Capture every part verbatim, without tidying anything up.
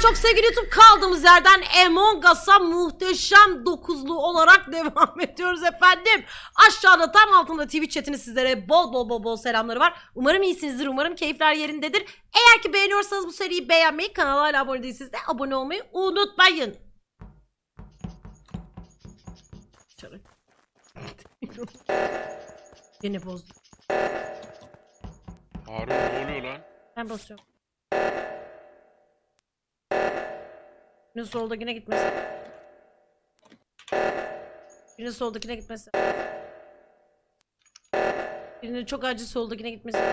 çok sevgili YouTube, kaldığımız yerden Among Us'a muhteşem dokuzlu olarak devam ediyoruz efendim. Aşağıda tam altında Twitch chatini sizlere bol bol bol bol selamları var. Umarım iyisinizdir, umarım keyifler yerindedir. Eğer ki beğeniyorsanız bu seriyi beğenmeyi, kanala hala abone değilseniz de abone olmayı unutmayın. Yine bozdum. Harun ne oluyor lan? Ben basıyorum. Birinin soldakine gitmesin. Birinin soldakine gitmesin. Birinin çok acil soldakine gitmesin.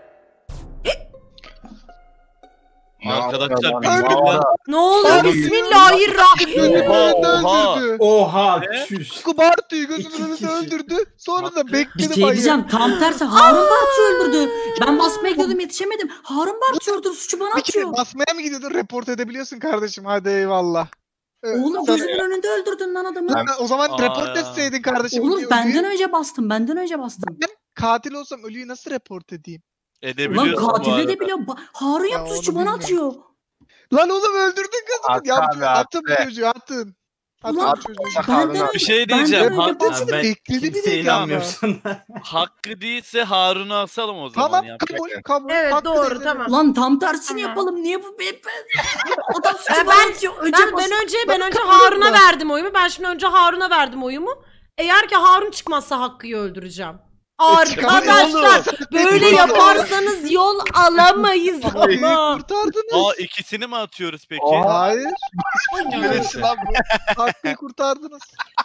Arkadaşlar ne oluyor? Bismillahirrahmanirrahim. Oha. Oha. Kubartı'yı gözümün önünde öldürdü. Sonra da bekledi Bir şey diyeceğim, tam tersi Harun Bartu öldürdü. Ben basmaya gidiyordum, yetişemedim. Harun Bartu öldürdü, suçu bana atıyor. Basmaya mı gidiyordun? Report edebiliyorsun kardeşim, hadi eyvallah. Oğlum gözümün önünde öldürdün lan adamı. Ben, o zaman Aa report ya. etseydin kardeşim. Oğlum ölüyü. benden önce bastım, benden önce bastım. Ben katil olsam ölüyü nasıl report edeyim? Ulan Edebiliyorsun bu katil arada. edebiliyor. Ba- Harun Ya yaptı, onu suçu bana bilmiyorum. atıyor. Lan oğlum öldürdün kızımı. At Ya abi, atın bu at be. çocuğu, atın. Atın Ulan bu çocuğu. benden önce, Bir şey benden diyeceğim, önce Harun- bastım. Ben bekledi bir Kimseye de inanmıyorsun. Hakkı değilse Harun'u asalım o zaman. Tamam ya. kabul kabul. Evet, Hakkı doğru, değil. tamam. Lan tam tersini Tamam. yapalım. Niye bu? Ben, ben... Adam suçu Ben- bana atıyor. Önce Ben, bas- ben önce ben Ben önce kabul Harun'a etmem. verdim oyumu. Ben şimdi önce Harun'a verdim oyumu. Eğer ki Harun çıkmazsa Hakkı'yı öldüreceğim. Arkadaşlar böyle Çıkamaz. yaparsanız yol alamayız Hakkı'yı ama. kurtardınız. Aa ikisini mi atıyoruz peki? Oha. Hayır. Neresi lan bu? Hakkı'yı kurtardınız.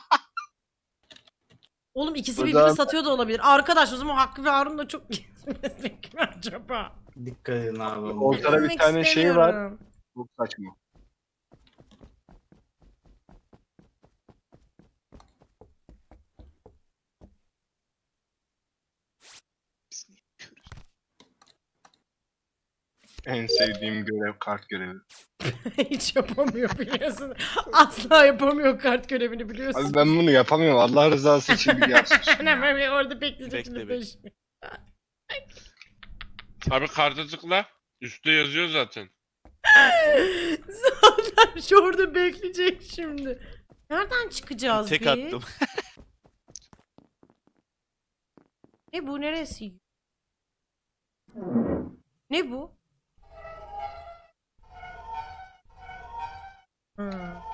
Oğlum ikisi Buradan- birbirini satıyor da olabilir. Arkadaş o zaman Hakkı ve Harun da çok gezmek mi acaba? Dikkat edin abi. Ortada bir Gezmek tane şey var. istemiyorum. Çok saçma. En sevdiğim görev kart görevi. Hiç yapamıyor biliyorsun. Asla yapamıyor kart görevini biliyorsun. Abi ben bunu yapamıyorum. Allah rızası için bir yapsın. Hemen bir orada bekleyecek Bekle, şimdi bekle. beş. Abi karta tıkla. Üstte yazıyor zaten. Zaten şu orada bekleyecek şimdi. Nereden çıkacağız Tek biz? attım. Ne bu, neresi? Ne bu? Hmm.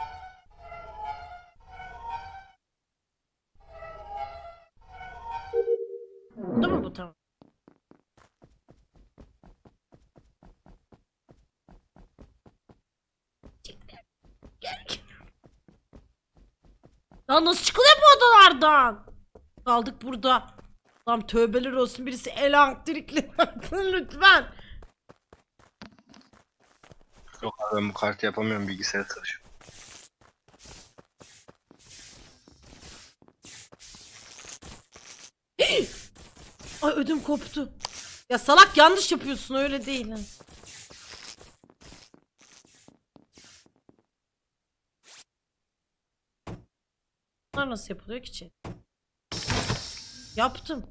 Bu da mı bu, tamam? Lan nasıl çıkılıyor bu odalardan? Kaldık burada. Tam tövbeler olsun, birisi elektrikli baksın lütfen. Yok abi ben bu kartı yapamıyorum. Bilgisayara çalışıyorum. Ay ödüm koptu. Ya salak, yanlış yapıyorsun, öyle değil. Lan. Bunlar nasıl yapılıyor ki chat? Yaptım.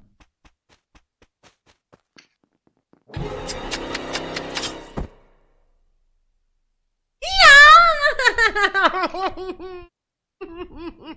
Ya!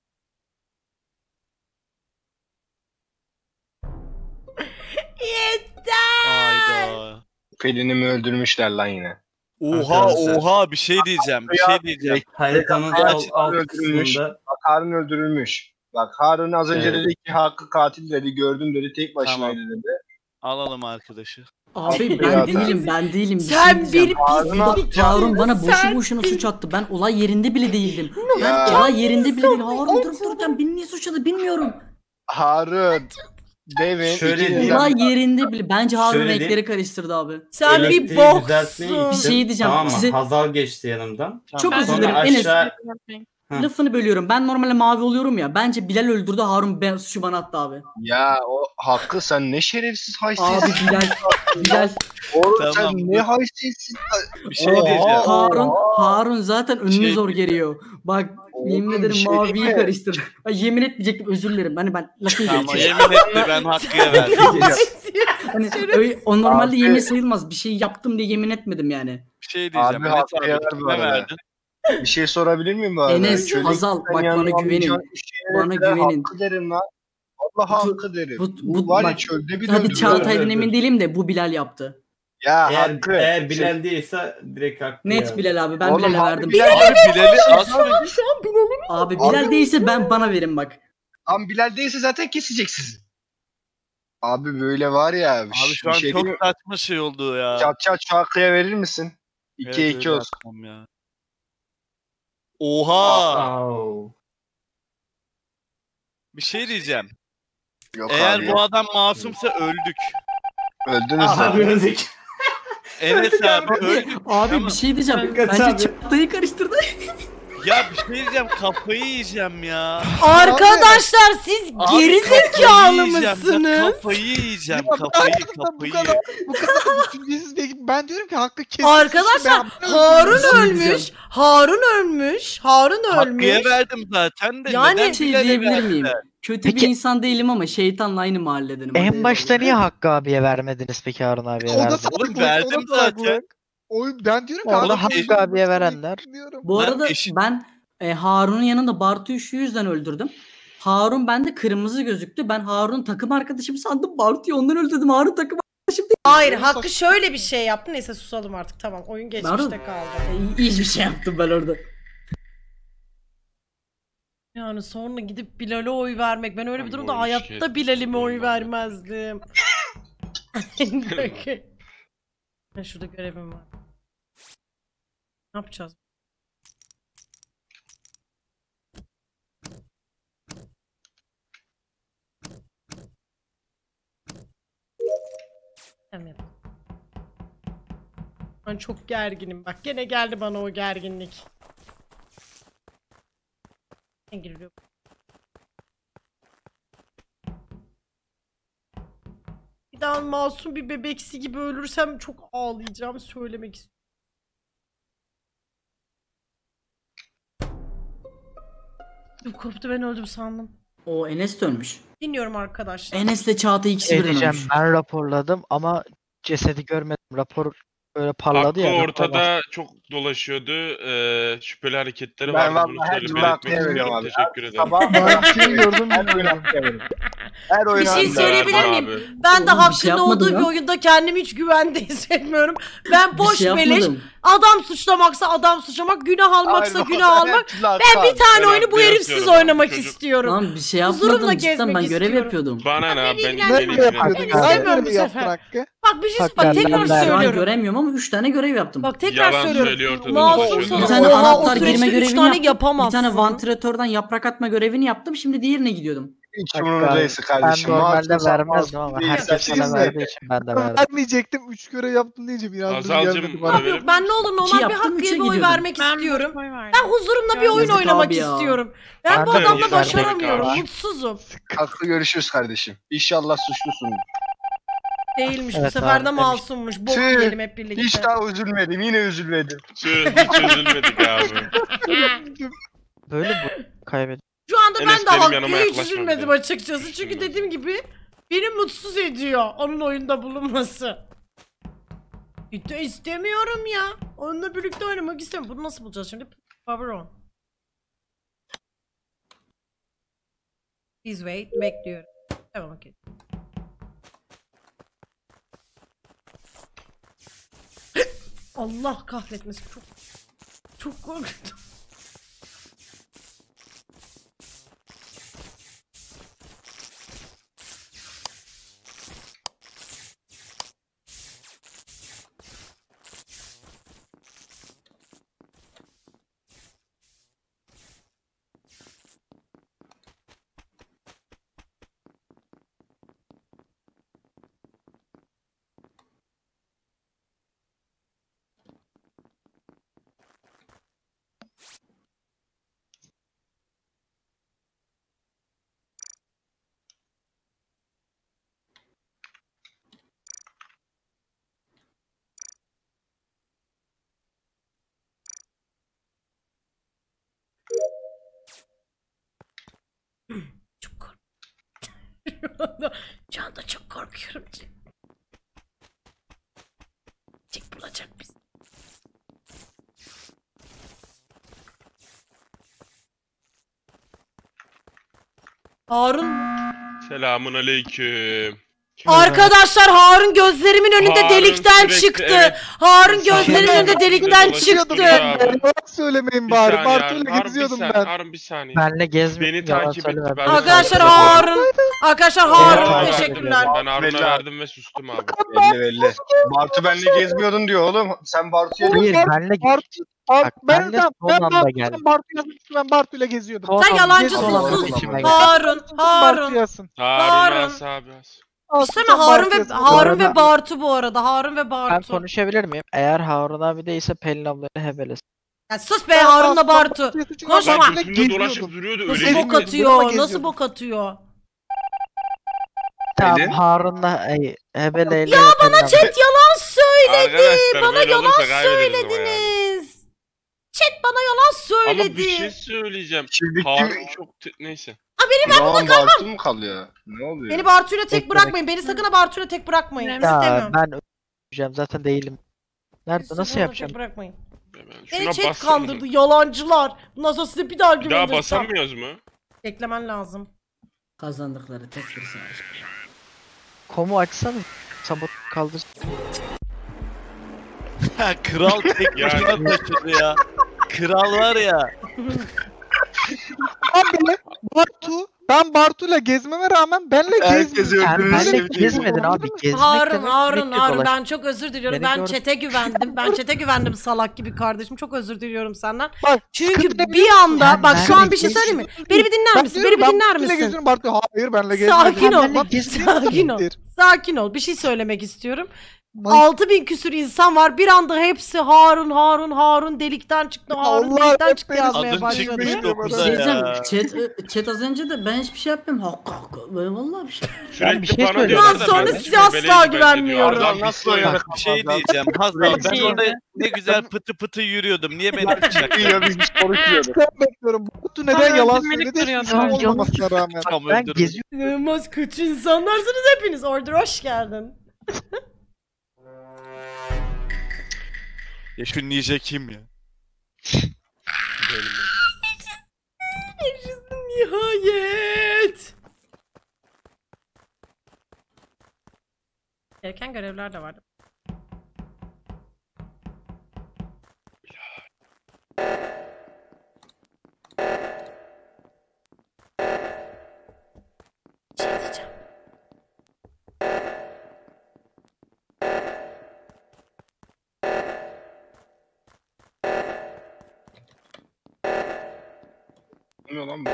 Yeter! Hayda. Pelin'imi öldürmüşler lan yine. Oha Arkadaşlar. oha bir şey diyeceğim. Bir şey diyeceğim. Haritanın Harun sol alt öldürülmüş. kısmında Bak Harun öldürülmüş. Bak Harun az önce Evet. dedi ki Hakkı katil dedi. Gördüm dedi. Tek başınaydı Tamam. dedi. Alalım arkadaşı. Abi ben Ya değilim, ben değilim. Bir şey Sen diyeceğim. bir Harun'a- pislik. Harun bana boşu Sen boşuna bir- suç attı. Ben olay yerinde bile değildim. Ben Ya. olay yerinde bile değilim. Harun durup dururken beni niye suçladı bilmiyorum. Harun. Devin. Şöyle ikinizden- diyeyim. Olay yerinde bile. Bence Harun Şöyle renkleri diyeyim. karıştırdı abi. Sen bir elektriği düzeltmeye boksun. Bir gittim. şey diyeceğim, Tamam mı? size- Hazal geçti yanımdan. Çok özür Sonra dilerim Enes. aşağı... Hı. Lafını bölüyorum. Ben normalde mavi oluyorum ya. Bence Bilal öldürdü, Harun ben, suçu bana attı abi. Ya o Hakkı sen ne şerefsiz haysiyetsiz. Abi Bilal. Bilal. Oğlum Tamam, sen dur. ne haysiyetsiz. Bir şey Oha. diyeceğim. Harun, Harun zaten önünü Şey zor geliyor. Bak yemin Oğlum, ederim bir şey maviyi değil mi? karıştırdı. Ay, yemin etmeyecektim, özür dilerim. Hani ben lafını Tamam geçeyim. yemin etti, ben Hakkı'ya verdim. Hani Şerefsiz. öyle, o normalde Abi- yemin sayılmaz. Bir şey yaptım diye yemin etmedim yani. Bir şey diyeceğim. Abi, Enes haklı abi yerler bu kime arada. verdin? Bir şey sorabilir miyim bu arada? Enes, Şöyle Hazal, gitsen bak yanına bana güvenin. alacağın bir şeye Bana mesela güvenin. Hakkı derim lan. Allah Bu- hakkı derim. bu- Bu, bu- var ya bak, çölde bir Hadi öldürür. Çağatay'dan dur, emin dur. değilim de bu Bilal yaptı. Ya Eğer, hakkı. eğer Bilal değilse direkt hakkı Net yani. Bilal abi, ben Oğlum, Bilal'e abi verdim. Bilal- Abi Bilal'i asmayın. Şu an Bilal'i Abi Bilal Abi- değilse ben bana verin bak. Tam Bilal değilse zaten kesecek sizi. Abi böyle var ya. Abi bir şu an şey çok diyeyim mi? saçma şey oldu ya. Çat çat şu hakkıya verir misin? Evet, ikiye iki öyle olsun. yapmam ya. Oha! Au. Bir şey diyeceğim. Yok Eğer abi. bu adam masumsa öldük. Öldünüz Abi abi. öldük. Enes abi öldük. Abi Tamam. bir şey diyeceğim. Dikkat Bence abi. Çağatay'ı karıştırdı. Ya bir şey diyeceğim. Kafayı yiyeceğim ya. Arkadaşlar siz Abi geri kafayı zekalı yiyeceğim ya, mısınız? Kafayı yiyeceğim. Ya Kafayı bu kafayı. kadar bu kadar düşüncesiz belki ben diyorum ki hakkı kesin. Arkadaşlar Harun şey ölmüş. diyeceğim. Harun ölmüş. Harun ölmüş. Hakkı'ya verdim zaten de. Yani- neden Bir şey Bilal'e diyebilir verdiler? miyim? Kötü Peki- bir insan değilim ama şeytanla aynı mahalledenim. Hadi En başta eyvallah. niye Hakkı abiye vermediniz peki Harun abiye O da verdiniz? salaklık, Oğlum verdim o da salaklık. zaten. O ben diyorum ki Orada hakkı Hakkı kesin abiye diyorum. verenler. Diyorum. Bu Ben arada eşit- ben e, Harun'un yanında Bartu'yu şu yüzden öldürdüm. Harun bende kırmızı gözüktü. Ben Harun takım arkadaşım sandım. Bartu'yu ondan öldürdüm. Harun takım arkadaşım değil. Hayır Benim Hakkı saç- şöyle bir şey yaptı. Neyse susalım artık tamam. Oyun geçmişte Harun- kaldı. E, iyi bir şey yaptım ben orada. Yani sonra gidip Bilal'e oy vermek. Ben öyle bir Ben durumda bu hayatta şikayet- Bilal'ime oy Normal. vermezdim. Ben şurada görevim var. Ne yapacağız? Evet. Ben çok gerginim. Bak gene geldi bana o gerginlik. Ne giriyor? Bir daha masum bir bebeksi gibi ölürsem çok ağlayacağım. Söylemek istiyorum. Yok koptu ben öldüm sandım. O Enes de ölmüş. Dinliyorum arkadaşlar. Enes'le Çağatay ikisi Şey birden diyeceğim, ölmüş. ben raporladım ama cesedi görmedim. Rapor böyle parladı Hakkı ya. rapor ortada çok dolaşıyordu. Ee, şüpheli hareketleri Ben vardı. Bunu vallahi her şöyle türlü belirtmek Hakkı'ya istiyorum. veriyorum abi. Teşekkür ederim. Sabah Ben bir şey gördüm Her oyun bilmiyorum. hakkıya veriyorum. Her oyun Bir şey hakkıya söyleyebilir veriyorum. miyim? Abi. Ben de Oğlum, bir şey Hakkı'nın yapmadım olduğu bir lan. oyunda kendimi hiç güvende hissetmiyorum. Ben boş bir şey beleş. yapmadım. Adam suçlamaksa adam suçlamak, günah almaksa Aynen, günah her almak. türlü hakkı Ben bir abi. tane Ben oyunu bu abi herifsiz yapıyorum abi, oynamak çocuk. istiyorum. Lan bir şey Huzurumla yapmadım cidden, gezmek ben görev istiyorum. yapıyordum. Bana ne abi ben ilgilendirmez. benim Ne ilgilendirmez. yapıyordun? Ben Sen istemiyorum mi bu yaptın sefer. hakkı? Bak bir şey Hakkı bak abi, tekrar ben- Şu an söylüyorum. göremiyorum ama üç tane görev yaptım. Bak tekrar Yalan söylüyorum. söylüyor, ortada Masum dolaşıyor. sana Bir tane oha o anahtar girme süreçte üç görevini tane yaptım. Bir yapamazsın. tane vantilatörden yaprak atma görevini yaptım. Şimdi diğerine gidiyordum. Hiç Hakkı umurumda abi, değilsin Ben kardeşim. normalde Masumsan vermezdim masum ama değilsen herkes bana siz verdiği de. için ben de Ben verdim. vermeyecektim. Üç görev yaptın deyince inandırıcı Hasan'cım, gelmedi bana bana. verir Yok ben ne olur normal bir yaptım, Hakkı'ya üçe bir oy gidiyordum. vermek Ben istiyorum. boş oy verdim. Ben huzurumla bir oyun Yazık oynamak abi ya. istiyorum. Ben Ben bu de adamla verdim başaramıyorum. abi. Mutsuzum. Haklı görüşürüz kardeşim. İnşallah suçlusun. Değilmiş bu Evet sefer abi, de demiş. masummuş. Bok Tüh, yiyelim hep birlikte. Hiç daha üzülmedim. Yine üzülmedim. Tüh, hiç üzülmedik abi. Böyle bu kaybediyor. Şu anda Enes, ben de benim yanıma Hakkı'ya hiç yaklaşma üzülmedim bir de. açıkçası. Çünkü Üzülme. dediğim gibi beni mutsuz ediyor onun oyunda bulunması. Hiç istemiyorum ya. Onunla birlikte oynamak istemiyorum. Bunu nasıl bulacağız şimdi? Power on. Please wait. Bekliyorum. Tamam okey. Allah kahretmesin. Çok çok korktum. Çok korkuyorum. Şu anda çok korkuyorum. Harun. Selamun aleyküm. Arkadaşlar Harun gözlerimin önünde Harun delikten sürekli- çıktı. evet. Harun Sen- gözlerimin Sen- önünde delikten dolaşıyordun çıktı. ya abi. Yalan söylemeyin Bir bari. saniye Bartu'yla Harun, geziyordum bir saniye, ben. Harun bir saniye. Benle gezmedim. Beni yalan takip etti. söyleme. Ben Arkadaşlar takip ettim. Harun. Arkadaşlar Harun Evet, teşekkürler. Ben Harun'a Belli. verdim ve sustum abi. Belli belli. Bartu benle gezmiyordun diyor oğlum. Sen Bartu'ya Hayır Bartu- benle Bartu, Bartu, Bak, ben, ben de ben, son ben, anda Bartu, geldim. ben Bartu yazmıştım, ben Bartu'yla geziyordum. Son Sen anda- yalancısın, son anda sus. içime geldi. Harun, Harun. Bartu yazsın. Harun Harun. as abi as. Al, İstemem sen Harun Bartu ve yazsın. Harun ve arada- Bartu bu arada. Harun ve Ben Bartu. konuşabilir miyim? Eğer Harun abi değilse Pelin ablayla hebelesin. Ya sus be Harun'la Bartu. Bartu'yla Konuşma. Ben geziyordum. gözümde dolaşıp duruyordu Nasıl öyle bok değil mi? atıyor? Bununla Nasıl geziyordum. bok atıyor? Tamam Pelin? Harun'la ay, hebeleyle Ya bana chat yalan söyledi. Arkadaşlar Bana böyle yalan olursa kaybederiz ama yani. söylediniz. Chat bana yalan Ama söyledi. bir şey söyleyeceğim. Şimdi Harun çok t- neyse. ben Bartu mu kalıyor? Ne oluyor? Beni Bartu'yla tek Bekle, bırakmayın. Beni sakın ha Bartu'yla tek bırakmayın. Ya, Ya İstemiyorum. ben öleceğim zaten değilim. Nerede Beni nasıl sakın ha yapacağım? tek bırakmayın. Ben Beni şuna chat bassam- kandırdı. Yalancılar. Bundan sonra size bir daha Bir daha güveneceğim. basamıyoruz mu? Beklemen lazım. Kazandıkları tek bir savaş. Komu açsana. Sabot kaldır. Ha, kral tek Yani- başına taşıdı ya. Kral var ya. Abi Bartu, ben Bartu'yla gezmeme rağmen benle Herkes gezmiyor. Sen öldürür. benle sevdiğim gezmedin olabilir abi. mi? Gezmek Harun, demek Harun, sürekli Harun. dolaş- Ben çok özür diliyorum. Beni ben gör- çete güvendim. Ben çete güvendim salak gibi kardeşim. Çok özür diliyorum senden. Bak, Çünkü sıkıntı ne bir biliyor musun? anda Ben- bak şu ben an bir şey de söyleyeyim mi? Beni bir dinler Ben misin? diyorum, Beni bir ben dinler Bartu'yla misin? geziyorum, Bartu hayır benle gezmedim. Sakin ol. Benle Bak, gezmedim. Sakin ol. siktir. Sakin ol. Bir şey söylemek istiyorum. Bak, altı bin küsür insan var. Bir anda hepsi Harun, Harun, Harun delikten çıktı. Harun Allah delikten hep çıktı beni yazmaya Adın başladı. çıkmış başladı. Bir dokuza şey diyeceğim. ya. Chat, chat az önce de ben hiçbir şey yapmıyorum. Hakka hakka. Böyle vallahi bir şey. Sürekli bir şey bana söyleyeyim. diyorlar Bundan da sonra ben size hiç asla bebeleyiz bence güvenmiyorum. diyor. Adam Nasıl nasıl oynadık? oynadık? Bir şey diyeceğim. Hazal ben iyiydi. orada ne güzel pıtı pıtı yürüyordum. Niye beni bıçak? Ya biz konuşuyorduk. ben bekliyorum. Bartu neden Bana yalan öldürmelik söyledi? duruyordu. İsmi Canım olmamasına rağmen. Tam Ben öldürdüm. geziyorum. İnanılmaz kötü insanlarsınız hepiniz. Order hoş geldin. Ya şu ninja kim ya? Benim. Nihayet. Gereken görevler de vardı. Bir şey diyeceğim. Ne oluyor lan bu?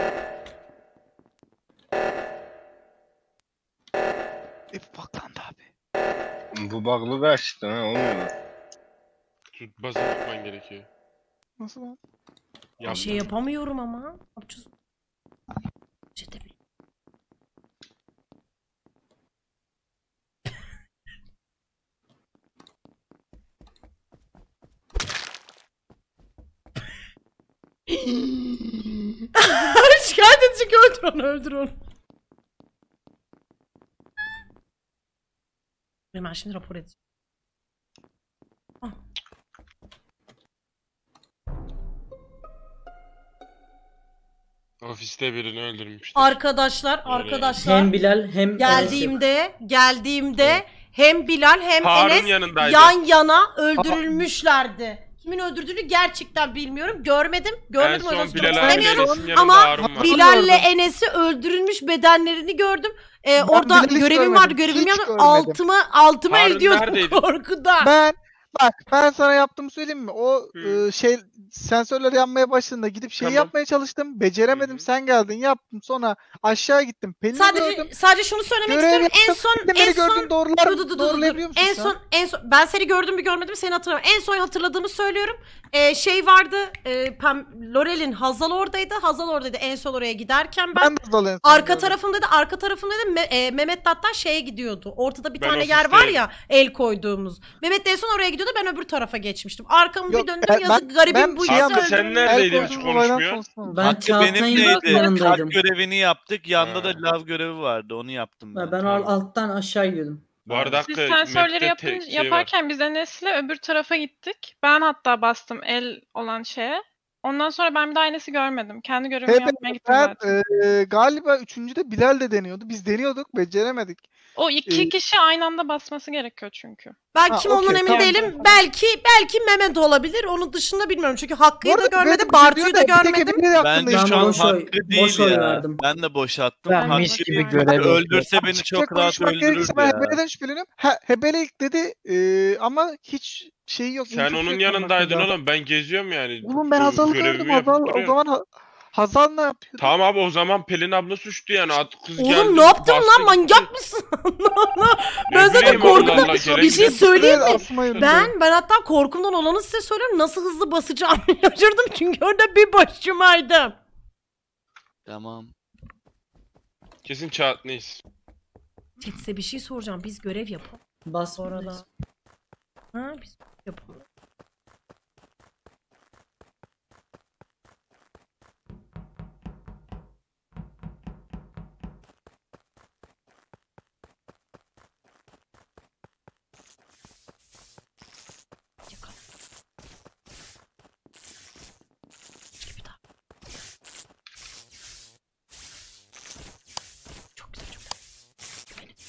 E, baklandı abi. Bu bug'lı gerçekten ha olmuyor mu? Tut, basılı tutman gerekiyor. Nasıl lan? Bir Yapma. şey yapamıyorum ama. Ne yapacağız? Çete bir- Şikayet edecek, öldür onu, öldür onu. Ben şimdi rapor edeceğim. Ah. Ofiste birini öldürmüşler. Arkadaşlar, Öyle arkadaşlar. Hem Bilal hem Enes. Geldiğimde, geldiğimde hem Bilal hem Harun Enes yanındaydı. yan yana öldürülmüşlerdi. Kimin öldürdüğünü gerçekten bilmiyorum. Görmedim. En Görmedim o yüzden son söylemek Bilal abi istemiyorum. Enes'in yanında Ama Harun var. Bilal'le Enes'i öldürülmüş bedenlerini gördüm. Ee, Ben orada Bilal'i hiç görevim görmedim, vardı, görevim hiç yaptım. görmedim. Altıma, altıma Harun ediyordum neredeydi? korkudan. Ben bak ben sana yaptığımı söyleyeyim mi? O Hı. e, şey sensörler yanmaya başladığında gidip şeyi Tamam. yapmaya çalıştım. Beceremedim. Hı hı. Sen geldin yaptım. Sonra aşağı gittim. Pelin'i Sadece gördüm. sadece şunu söylemek Görev istiyorum. En yaptım. son Bir de en beni son gördün doğrular. Dur, dur, dur, dur, dur. Doğrulayabiliyor musun En sen? son en son ben seni gördüm mü görmedim mi seni hatırlamıyorum. En son hatırladığımı söylüyorum. Ee, şey vardı. E, Pem, Lorel'in Hazal oradaydı. Hazal oradaydı en son oraya giderken ben. Ben de dolayı. Arka tarafımda da arka tarafımda da Me- e, Mehmet de hatta şeye gidiyordu. Ortada bir Ben tane yer var ofisteyim. ya el koyduğumuz. Mehmet de en son oraya gidiyordu. Ben öbür tarafa geçmiştim. Arkamı Yok, bir döndüm. ben- yazık ben- garibim ben bu şey yüzden Hakkı sen öldüm. neredeydin El hiç koyduğum olaydan konuşmuyor? konuşmadım. Ben Hakkı Çağatay'ın benimleydi. yanındaydım. Kalp görevini yaptık. Yanında Ha. da lav görevi vardı. Onu yaptım ben. Ben, ben Tamam. alttan aşağı gidiyordum. Bu arada Siz Hakkı sensörleri map'te yapın, tek şey var. yaparken biz Enes'le öbür tarafa gittik. Ben hatta bastım el olan şeye. Ondan sonra ben bir daha Enes'i görmedim. Kendi görevimi Hep yapmaya gittim ben zaten. e, galiba üçüncüde Bilal de deniyordu. Biz deniyorduk, beceremedik. O iki e- kişi aynı anda basması gerekiyor çünkü. Ben Ha, kim olduğundan okey, emin tamam. değilim. Belki belki Mehmet olabilir. Onun dışında bilmiyorum. Çünkü Hakkı'yı Bu da arada görmedim. Vedat Bartu'yu diyor da bir tek görmedim. Ebe'nin hakkında Bence Ben şu an boş oy- hakkı değil boş oy ya. verdim. Ben de boşattım. Ben Hakkı mis gibi Aynen. görev yapıyorum. öldürse beni Açıkça çok rahat konuşmak gerekirse öldürürdü ben ya. Hebele'den şüpheleniyorum. Ha, Hebele ilk dedi e, ama hiç şeyi yok. Sen infosu onun yok yanındaydın hakkında. oğlum. Ben geziyorum yani. Oğlum ben Gö- Hazal'ı görevimi gördüm. yapıp Hazal, o duruyorum. zaman ha, Hazal ne yapıyordu? Tamam abi o zaman Pelin abla suçlu yani. At kız geldi. Oğlum ne yaptın bastı lan? gitti. Manyak mısın? Ne Ben zaten bileyim, korkudan Allah Allah, bir gerek şey yok. söyleyeyim Evet, mi? asmayı unuttum. Ben ben hatta korkumdan olanı size söylüyorum. Nasıl hızlı basacağımı şaşırdım. Çünkü orada bir başımaydım. Tamam. Kesin Çağatay'ız. Chat, size bir şey soracağım. Biz görev yapalım. Bas Bu arada. buradayız. Ha biz yapalım. Yakala. Bir daha. Çok güzel, çok güzel. Beni-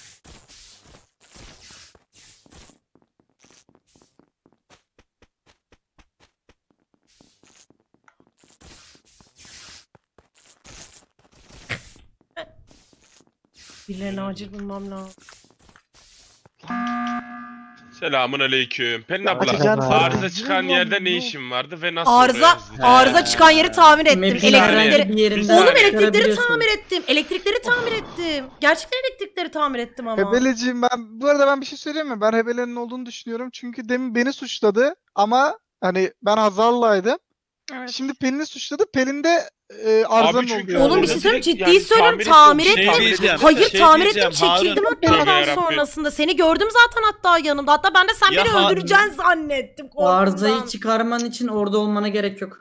Birilerini acil bulmam lazım. Selamun aleyküm. Pelin abla. Açacağın Arıza sarı- çıkan Ne yerde lan ne bu? işin vardı ve nasıl Arıza oraya hızlıca- arıza çıkan yeri tamir ettim. Map'in Elektrikleri- herhangi Elektrikleri bir yerinden Oğlum, Oğlum elektrikleri çıkarabiliyorsun. tamir ettim. Elektrikleri tamir ettim. Gerçekten elektrikleri tamir ettim ama. Hebeleciğim ben bu arada ben bir şey söyleyeyim mi? Ben Hebele'nin olduğunu düşünüyorum. Çünkü demin beni suçladı ama hani ben Hazal'laydım. Evet. Şimdi Pelin'i suçladı. Pelin de e, Arza'nın çünkü olduğu. Oğlum bir Yani şey söyleyeyim, direkt ciddi yani söylüyorum, tamir tamir ettim, ettim. şey diyeceğim, Hayır şey tamir diyeceğim, ettim, çekildim Harun. hatta Tövbe daha yarabbim. sonrasında. Seni gördüm zaten hatta yanımda. Hatta ben de sen Ya beni Harun. öldüreceksin zannettim O korkumdan. arızayı çıkarman için orada olmana gerek yok.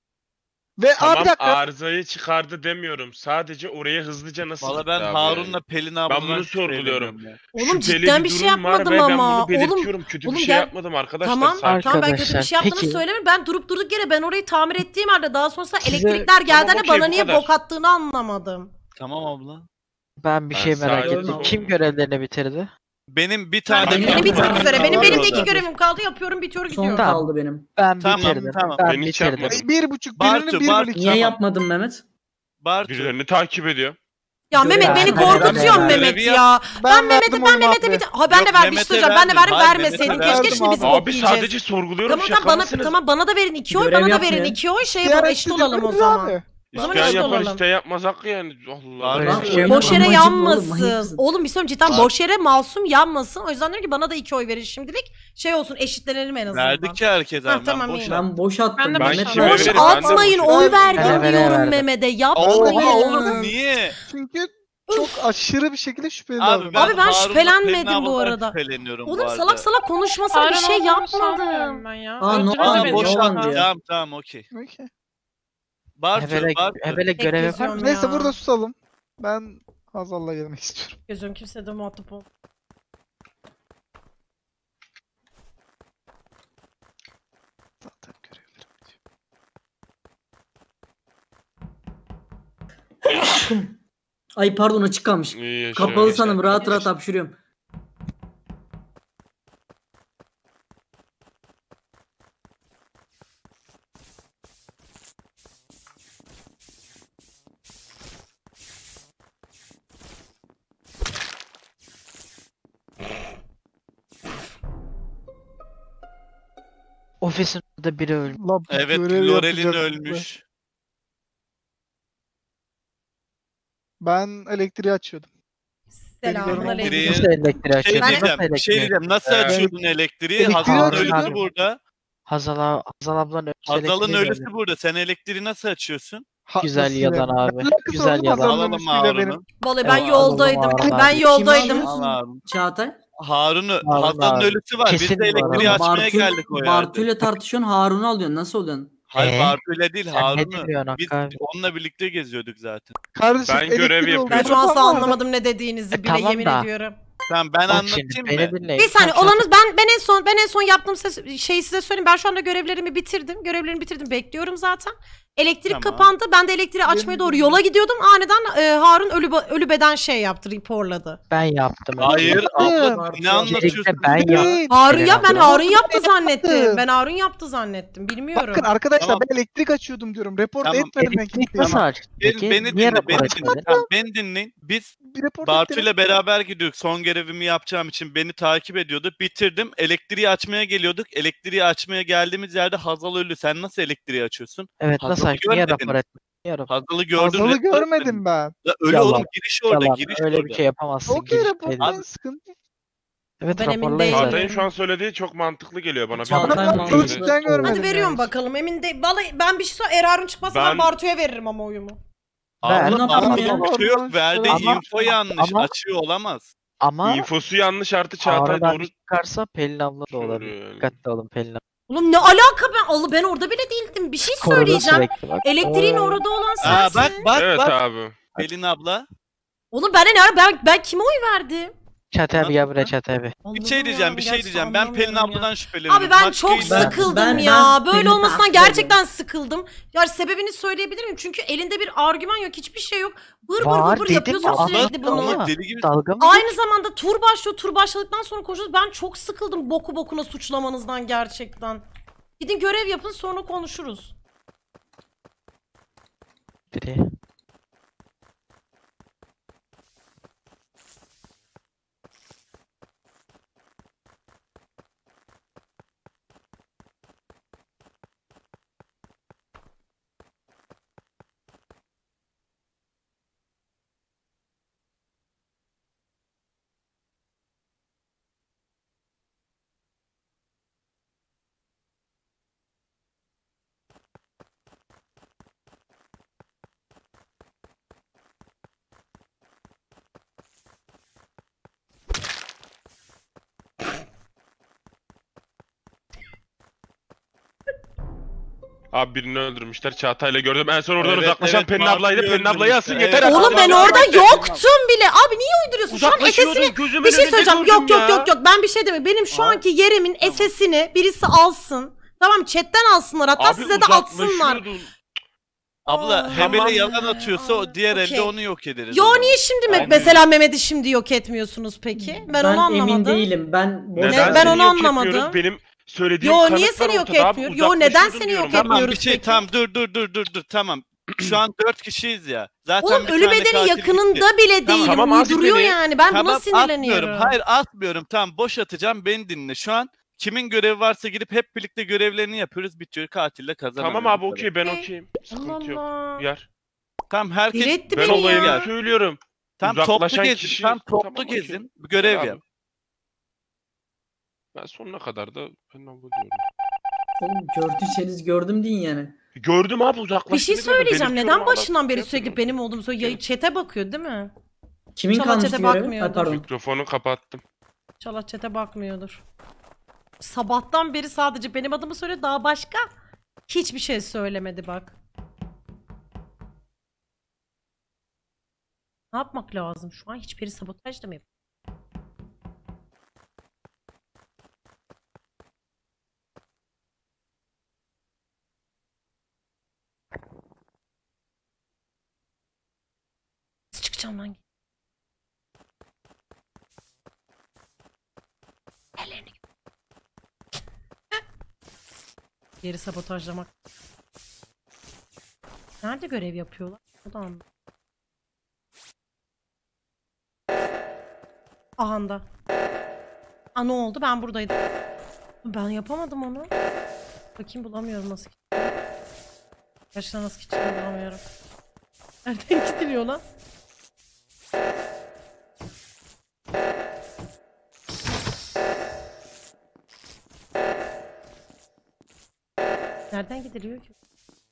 Ve Tamam abi bir dakika. arızayı çıkardı demiyorum. Sadece oraya hızlıca nasıl Valla gitti ben abi Harun'la yani? Pelin abladan bunu sorguluyorum. şüpheleniyorum ya. Oğlum Şüpheli cidden bir şey durum var yapmadım ve ama. Ben bunu Oğlum belirtiyorum. Kötü oğlum bir şey gel- yapmadım arkadaşlar. tamam sakin. tamam ben kötü bir Arkadaşlar, şey yaptığını peki. söylemiyorum. Ben durup durduk yere ben orayı tamir ettiğim halde daha sonrasında Size- elektrikler geldi Tamam, hani okey, bana bu niye kadar. bok attığını anlamadım. Tamam abla. Ben bir Ben şey merak sadece ettim. sordum. Kim görevlerini bitirdi? Benim bir tane Benim Benim benim bitmek var. üzere. Benim Var benim de orada. iki görevim kaldı. Yapıyorum, bitiyor, Son gidiyorum. Tamam. kaldı benim. Ben Tamam, bitirdim. tamam. Ben Ben hiç bitirdim. yapmadım. Bir buçuk Bartu, birinin bir Bartu. bölü iki. Niye Tamam. yapmadın Mehmet? Bartu. Birilerini takip ediyor. Ya Görev Mehmet beni verdim. korkutuyorsun Ben Mehmet görevi ya. Ben Mehmet'e verdim ben oğlum Mehmet'e abi. bir ha ben Yok, de ver bir şey Mehmet'e söyleyeceğim. Ben de verdim. verdim Hayır, vermeseydin. Mehmet'e Keşke verdim şimdi biz abi. bok Abi yiyeceğiz. sadece sorguluyorum. Tamam şaka tamam bana mısınız? tamam bana da verin iki oy, Görev bana da verin yapmıyor. iki oy, şey Diğer yapalım, eşit hepsi olalım o de zaman. abi. O zaman İsteyen eşit yapar olalım. isteyen yapmaz hakkı yani. Allah. Abi, Öyle Bartu. bir şey yok. Boş yere Amacım oğlum, manyak yanmasın. mısın? Oğlum bir söyleyeyim cidden Bak. boş yere masum yanmasın. O yüzden diyorum ki bana da iki oy verin şimdilik. Şey olsun, eşitlenelim en azından. Verdik ki herkese Ha, abi. tamam, Ben iyi. boş Ben boş attım. Ben de Mehmet boş verdi. Boş veririm, ben de atmayın, boş oy veririm. verdim Ben de diyorum verdim. Mehmet'e. Oha oğlum Yapmayın. niye? Çünkü çok aşırı bir şekilde şüpheli Abi davranıyor. ben, Abi ben Harun'la şüphelenmedim Pelin bu abladan arada. şüpheleniyorum bu Oğlum arada. salak salak konuşmasana, bir Harun şey olduğunu sanmıyorum yapmadım. Ben ya. Aa, ne Öldürmedi oldu? Tamam beni boş Ne şu olan an. diyor? Tamam tamam okey. Okey. Bartu, Hebele, Bartu. hebele görev yapar geziyorum mı? ya. Neyse burada susalım. Ben Hazal'la gelmek istiyorum. Gözüm kimse de muhatap ol. Zaten görevlerim. Ay pardon, açık kalmış. İyi yaşa, Kapalı yaşa. sanırım, rahat rahat hapşırıyorum. Ofisin orada biri öldü. La, Evet görev Lorel'in yapacak. ölmüş. Ben elektriği açıyordum. Selamun aleyküm. Elektriği- Nasıl elektriği Şey açıyor? Ben- diyeceğim, Nasıl bir şey elektriği? diyeceğim. Nasıl Evet. açıyordun elektriği? Elektriği Hazal'ın açıyordum. ölüsü burada. Hazal, ab- Hazal ablanın ölüsü Hazal'ın elektriği ölüsü gördü. burada. Sen elektriği nasıl açıyorsun? Ha, Güzel nasıl yalan yani? abi. Ne alakası Güzel var oğlum yalan. Hazal'ın Alalım ölüsüyle benim? Harun'u. Vallahi ben Aa, yoldaydım. Allah'ım Ben Allah'ım. Kimi yoldaydım. alıyorsun? Al abi. Çağatay. Harun'u, Harun Hazal'ın abi. ölüsü var. Kesin Biz de bu elektriği arada. açmaya geldik o yerde. Bartu ile tartışıyorsun, Harun'u alıyorsun. Nasıl oluyorsun? Hayır Ee? Bartu ile değil Sen ne Harun'u. diyorsun Biz Hakkı abi? onunla birlikte geziyorduk zaten. Kardeşim Ben görev elektriği yapıyorum. Ben oldu. şu an Tamam mı? anlamadım ne dediğinizi E, bile, tamam yemin da. ediyorum. Tamam ben Bak anlatayım şimdi mı? beni dinleyin. Bir saniye Tam olanız ben ben en son ben en son yaptığım ses, şeyi size söyleyeyim. Ben şu anda görevlerimi bitirdim. Görevlerimi bitirdim. Bekliyorum zaten. Elektrik Tamam. kapandı. Ben de elektriği açmaya doğru yola gidiyordum. Aniden e, Harun ölü ba- ölü beden şey yaptı, raporladı. Ben yaptım. Hayır abla Yaptım. ne anlatıyorsun? Öncelikle ben yaptım. Değil. Harun Eren ya ben abla. Harun yaptı Ben zannettim. yaptım. Ben Harun yaptı zannettim. Bilmiyorum. Bakın arkadaşlar Tamam. ben elektrik açıyordum diyorum. Report Tamam, etmedim ben Elektrik kimseye. nasıl açtı Beni, peki? beni Niye dinle, rapor beni etmedin? dinle. Tamam, beni dinleyin. Biz Bir report Bartu ettim. ile beraber gidiyorduk. Son görevimi yapacağım için beni takip ediyordu. Bitirdim. Elektriği açmaya geliyorduk. Elektriği açmaya geldiğimiz yerde Hazal ölü. Sen nasıl elektriği açıyorsun? Evet nasıl Hazal'ı açtı? Niye görmedin. rapor etmedin? Niye rapor Hazal'ı gördün. Hazal'ı report görmedim etmedin. ben. Ya ölü Yalan, oğlum giriş orada. Yalan. Giriş Öyle orada. bir şey yapamazsın. Okey giriş raporttan belli. sıkıntı. Evet Ben emin raporlayın değilim. zaten. Çağatay'ın şu an söylediği çok mantıklı geliyor bana. Çağatay Bir- mantıklı. Şöyle- Cidden görmedim. Hadi veriyorum yani. bakalım. Emin de vallahi ben bir şey söyleyeyim. Erar'ın çıkmazsa ben Ben- Bartu'ya veririm ama oyumu. Ben- Abla Ne yapalım Bartu'nun ya? bir şey yok. Verdiği Ama- info yanlış. ama- Açıyor olamaz. Ama İnfosu yanlış artı Çağatay Çağatay doğru çıkarsa Pelin abla da söylüyor olabilir. yani. Dikkatli olun Pelin abla. Oğlum ne alaka ben? Allah ben orada bile değildim. Bir şey Korudu söyleyeceğim. sürekli bak. Elektriğin Oo. orada olan Aa, sensin. bak bak Evet bak. abi. Pelin abla. Oğlum ben ne ara ben ben kime oy verdim? Çağatay abi gel buraya Nasıl? Çağatay abi. Bir şey diyeceğim, bir şey diyeceğim. Ben Pelin abladan şüpheleniyorum. Abi ben Başka çok illa- Ben- sıkıldım ben- ya. ben Böyle Pelin'i olmasından takip gerçekten sıkıldım. Ya sebebini söyleyebilir miyim? Çünkü elinde bir argüman yok, hiçbir şey yok. Bır bır Var bır bır dedim yapıyorsun ama- sürekli bunu. ama- Ama deli gibi. Dalga mı? Aynı zamanda tur başlıyor. Tur başladıktan sonra konuşuyoruz. Ben çok sıkıldım boku bokuna suçlamanızdan gerçekten. Gidin görev yapın sonra konuşuruz. Biri. Abi birini öldürmüşler. Çağatay'la gördüm. En son oradan Evet, uzaklaşan evet, Pelin Bartu'yu ablaydı. Pelin ablayı asın öldürmüşler. yeter. Evet. Oğlum artık. ben Abi, orada bak- yoktum bile. Abi niye uyduruyorsun? Şu an Uzaklaşıyordun, S S'ini gözümün bir şey önünde söyleyeceğim. gördüm Yok yok ya. yok yok. Ben bir şey demiyorum. Benim şu anki yerimin S S'ini birisi alsın. Tamam chatten alsınlar. Hatta Abi size de atsınlar. uzaklaşıyordun. Abla Aa, Hebele tamam. yalan atıyorsa o diğer Okey. elde onu yok ederiz. Yo o zaman. niye şimdi mi Aynen. mesela Mehmet'i şimdi yok etmiyorsunuz peki? Ben, onu anlamadım. emin değilim. Ben boş Neden ben seni onu yok anlamadım. yapıyoruz? Benim söylediğim Yo, kanıtlar niye seni yok ortada abi. etmiyor? Yo, neden Uzaklaşıyordun seni diyorum. yok Tamam etmiyoruz bir şey peki? tamam dur dur dur dur dur tamam. Şu an dört kişiyiz ya. Zaten Oğlum bir ölü tane bedenin katil yakınında gitti. bile Tamam, değilim. tamam, az Uyduruyor beni. yani. Ben buna Tamam sinirleniyorum. atmıyorum. Hayır atmıyorum. Tamam boş atacağım. Beni dinle. Şu an kimin görevi varsa girip hep birlikte görevlerini yapıyoruz. Bitiyor. Katille kazanıyor. Tamam abi okey ben okeyim. Allah Sıkıntı yok. Allah. Yer. Tamam herkes Deli etti Ben beni olayını ya. söylüyorum. tam toplu Uzaklaşan gezin. kişi- Tam toplu Tamam, okey. gezin. Bir görev Abi. yap. Ben sonuna kadar da ben abla diyorum. Oğlum gördüyseniz gördüm deyin yani. Gördüm abi uzaklaştığını Bir şey gördüm. söyleyeceğim. Belirtiyorum Neden ama başından beri şey sürekli yapıyorum. benim olduğumu söylüyor? Ya chat'e bakıyor değil mi? Kimin Çala kalmıştı çete görevi? Ha, bakmıyordur. pardon. Mikrofonu kapattım. İnşallah chat'e bakmıyordur. Sabahtan beri sadece benim adımı söylüyor. Daha başka hiçbir şey söylemedi bak. Ne yapmak lazım? Şu an hiçbiri sabotaj da mı yapıyor? Nasıl çıkacağım lan? Ellerini Geri sabotajlamak. Nerede görev yapıyorlar? O da anlamadım. Ahanda. Aa ne oldu? Ben buradaydım. Ben yapamadım onu. Bakayım bulamıyorum nasıl gidiliyor. Gerçekten nasıl gidiliyor bulamıyorum. Nereden gidiliyor lan? Nereden gidiliyor ki?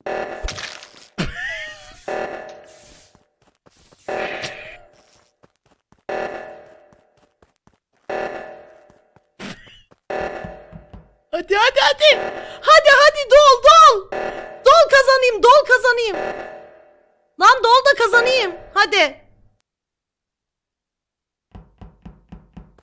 Hadi hadi hadi. Hadi hadi dol dol. Dol kazanayım dol kazanayım. Lan dol da kazanayım. Hadi.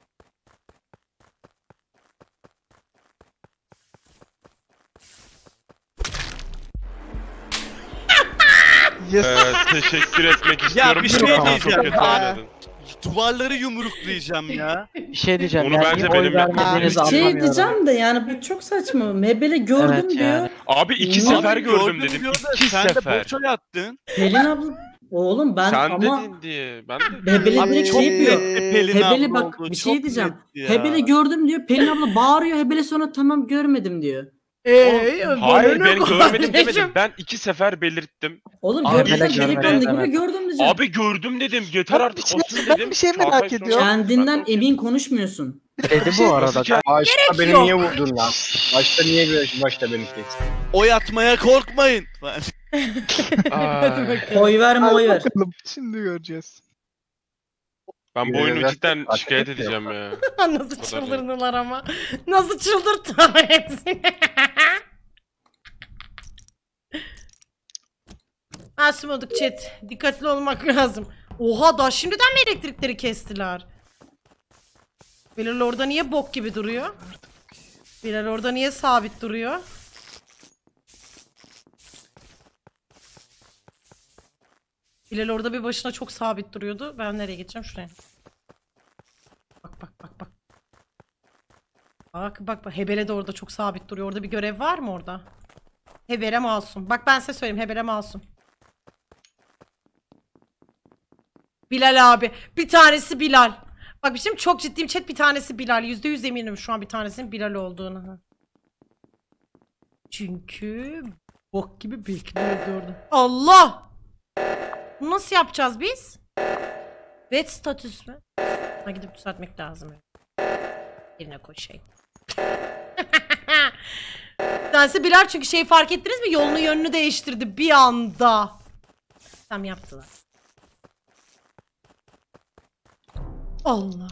Yes. Ee, teşekkür etmek Ya istiyorum. bir Çok şey çok diyeceğim. kötü Ya. oynadın. Duvarları yumruklayacağım ya. Bir şey diyeceğim. Onu yani bence niye oy benim yapmam vermediğinizi Bir şey anlamıyorum. diyeceğim de yani bu çok saçma. Mebele gördüm Evet diyor. yani. Abi iki Abi sefer gördüm Gördüm dedim. diyor da İki sen de sefer. boşa yattın. Pelin abla oğlum ben Sen ama dedin diye. Ben de Hebele Abi direkt çok şey yapıyor. net. Pelin Hebele abla bak oldu, bir şey çok diyeceğim. netti ya. Hebele gördüm diyor. Pelin abla bağırıyor. Hebele sonra tamam görmedim diyor. Eee Hayır ben görmedim demedim. Ben iki sefer belirttim. Oğlum Abi, gördüysen Hebele delikanlı görmedim gibi demedim. gördüm diyeceğim. Abi gördüm dedim. Yeter Ben artık bir şey- olsun ben dedim. bir şey merak Çağatay ediyorum. sonra- Kendinden Ben de- emin konuşmuyorsun. Dedi şey- bu arada. Nasıl Başta Gerek beni yok. niye vurdun lan? Başta niye böyle başta beni kestin? Oy atmaya korkmayın. Ay, Oy verme oy Hadi ver. bakalım. Şimdi göreceğiz. ben bu Yine oyunu biraz cidden ateş şikayet yok. edeceğim ya. Nasıl O kadar çıldırdılar ama. Nasıl çıldırttılar hepsini. Masum olduk chat. Dikkatli olmak lazım. Oha da şimdiden mi elektrikleri kestiler? Bilal orada niye bok gibi duruyor? Bilal orada niye sabit duruyor? Bilal orada bir başına çok sabit duruyordu. Ben nereye geçeceğim? Şuraya. Bak bak bak bak. Bak bak bak. Hebele de orada çok sabit duruyor. Orada bir görev var mı orada? Hebele masum. Bak ben size söyleyeyim. Hebele masum. Bilal abi. Bir tanesi Bilal. Bak şimdi çok ciddiyim chat, bir tanesi Bilal. Yüzde yüz eminim şu an bir tanesinin Bilal olduğunu. Çünkü bok gibi bekliyordu orada. Allah! Bunu nasıl yapacağız biz? Red statüs mü? Ha, gidip düzeltmek lazım. Yerine koşayım. Bir tanesi Bilal çünkü şeyi fark ettiniz mi? Yolunu yönünü değiştirdi bir anda. Tam yaptılar. Allah.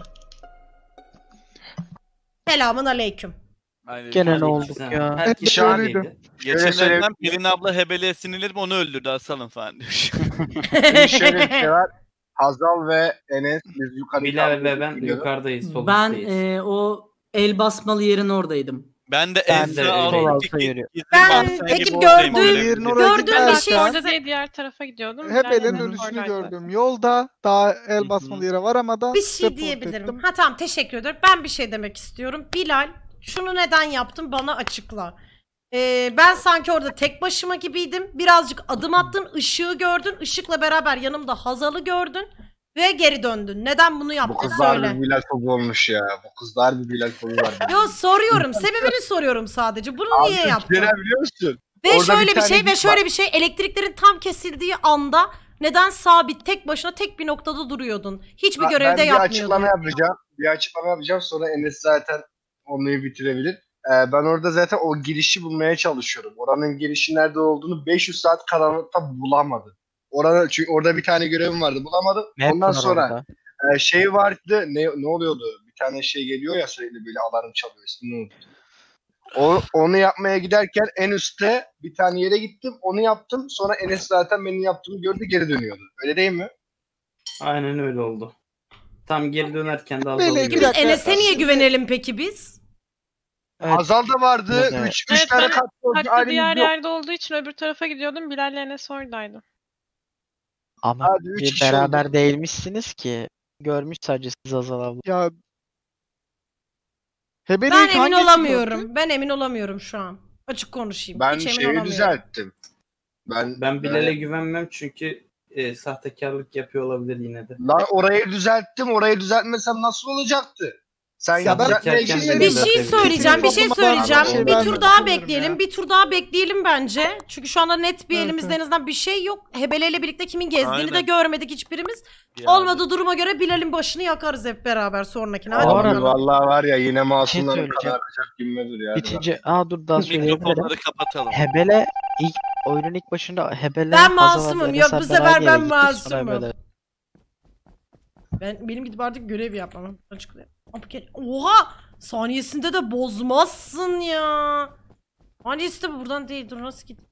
Selamun aleyküm. Aynen. Gene ne olduk ya? Herkes şöyleydi. şöyleydi. Geçenlerden söyleyeyim. Pelin abla Hebele'ye sinirlenip onu öldürdü, asalım falan demiş. Şimdi şöyle bir şey var. Hazal ve Enes biz yukarı Bilal ve ben gidiyorduk. yukarıdayız. Sol Ben üstteyiz. e, o el basmalı yerin oradaydım. Ben de Ben Ezra de aldım. sol İki- alta yürüyor. gizli Ben mahzen peki gibi oradayım, gördüm- böyle Yerin bir- oraya Gördüm giderken bir şey. Orada değil diğer tarafa gidiyordum. Hebele'nin Bilal'le ölüsünü oradaydı. gördüm. Yolda daha el hı. basmalı yere varamadan Bir şey report diyebilirim. ettim. Ha tamam, teşekkür ederim. Ben bir şey demek istiyorum. Bilal, şunu neden yaptın bana açıkla. Ee, ben sanki orada tek başıma gibiydim. Birazcık adım attın, ışığı gördün. Işıkla beraber yanımda Hazal'ı gördün. Ve geri döndün. Neden bunu Bu yaptın kızlar söyle. bir Bilal fobu olmuş ya. Bu kızlar bir Bilal fobu var. Yo soruyorum. Sebebini soruyorum sadece. Bunu niye yaptın? Neden biliyor musun? Ve Orada şöyle bir bir, tane şey ve git şöyle bir şey. Elektriklerin tam kesildiği anda neden sabit tek başına tek bir noktada duruyordun? Hiçbir Ben- görevde ben bir yapmıyordun. açıklama yapacağım. Bir açıklama yapacağım. Sonra Enes zaten onları bitirebilir. Ee, ben orada zaten o girişi bulmaya çalışıyorum. Oranın girişi nerede olduğunu beş yüz saat karanlıkta bulamadım. Orada, çünkü orada bir tane görevim vardı. Bulamadım. Ne Ondan var sonra orada? e, şey vardı. Ne ne oluyordu? Bir tane şey geliyor ya sürekli böyle alarm çalıyor. İsmini unuttum. O, onu yapmaya giderken en üstte bir tane yere gittim. Onu yaptım. Sonra Enes zaten benim yaptığımı gördü, geri dönüyordu. Öyle değil mi? Aynen öyle oldu. Tam geri dönerken de Böyle Hazal'ı bir Peki gördüm. biz dakika. Enes'e niye güvenelim peki biz? Evet. Hazal da vardı. Evet. Üç, üç Evet, tane ben kat oldu. Hakkı halimiz diğer yok. yerde olduğu için öbür tarafa gidiyordum. Bilal'le Enes oradaydı. Ama Hadi üç bir kişi beraber oldu. değilmişsiniz ki. Görmüş sadece siz Azal abla. Ya Hebele Ben ilk emin hangisi olamıyorum. gördü? Ben emin olamıyorum şu an. Açık konuşayım. Ben Hiç emin şeyi olamıyorum. düzelttim. Ben Ben Bilal'e güvenmem çünkü e, sahtekarlık yapıyor olabilir yine de. Lan orayı düzelttim. Orayı düzeltmesem nasıl olacaktı? Sen Ya ben- düzeltmeye Bir girmedin. Bir Ben şey de- söyleyeceğim, bir şey Toplamadan söyleyeceğim. şey Bir tur vermek daha istemiyorum bekleyelim, ya. bir tur daha bekleyelim bence. Çünkü şu anda net bir Evet, elimizde evet. en azından bir şey yok. Hebele ile birlikte kimin gezdiğini de Aynen. görmedik hiçbirimiz. Ya. Olmadığı duruma göre Bilal'in başını yakarız hep beraber sonrakine. Hadi Abi, Abi bakalım. vallahi var ya yine şey masumların söyleyeceğim. kadar akacak gülmedir ya. Bitince aa dur daha söyleyebilirim. Mikrofonları kapatalım. Hebele ilk oyunun ilk başında Hebele Ben Hazal masumum. abla, Yok, Enes bu abi sefer beraber ben gittik, sonra masumum. Hebele. Ben benim gidip artık görev yapmam. Açıklayayım. Oha! Saniyesinde de bozmazsın ya. Saniyesi de buradan değil. Dur nasıl git?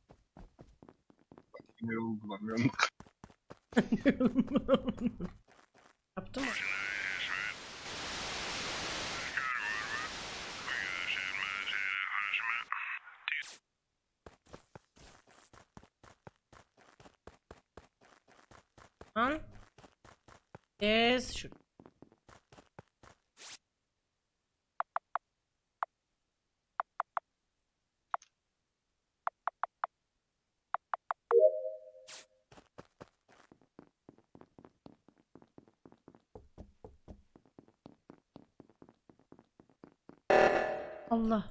Yol bulamıyorum. Yaptım mı? Lan. Yes. Şu. Allah.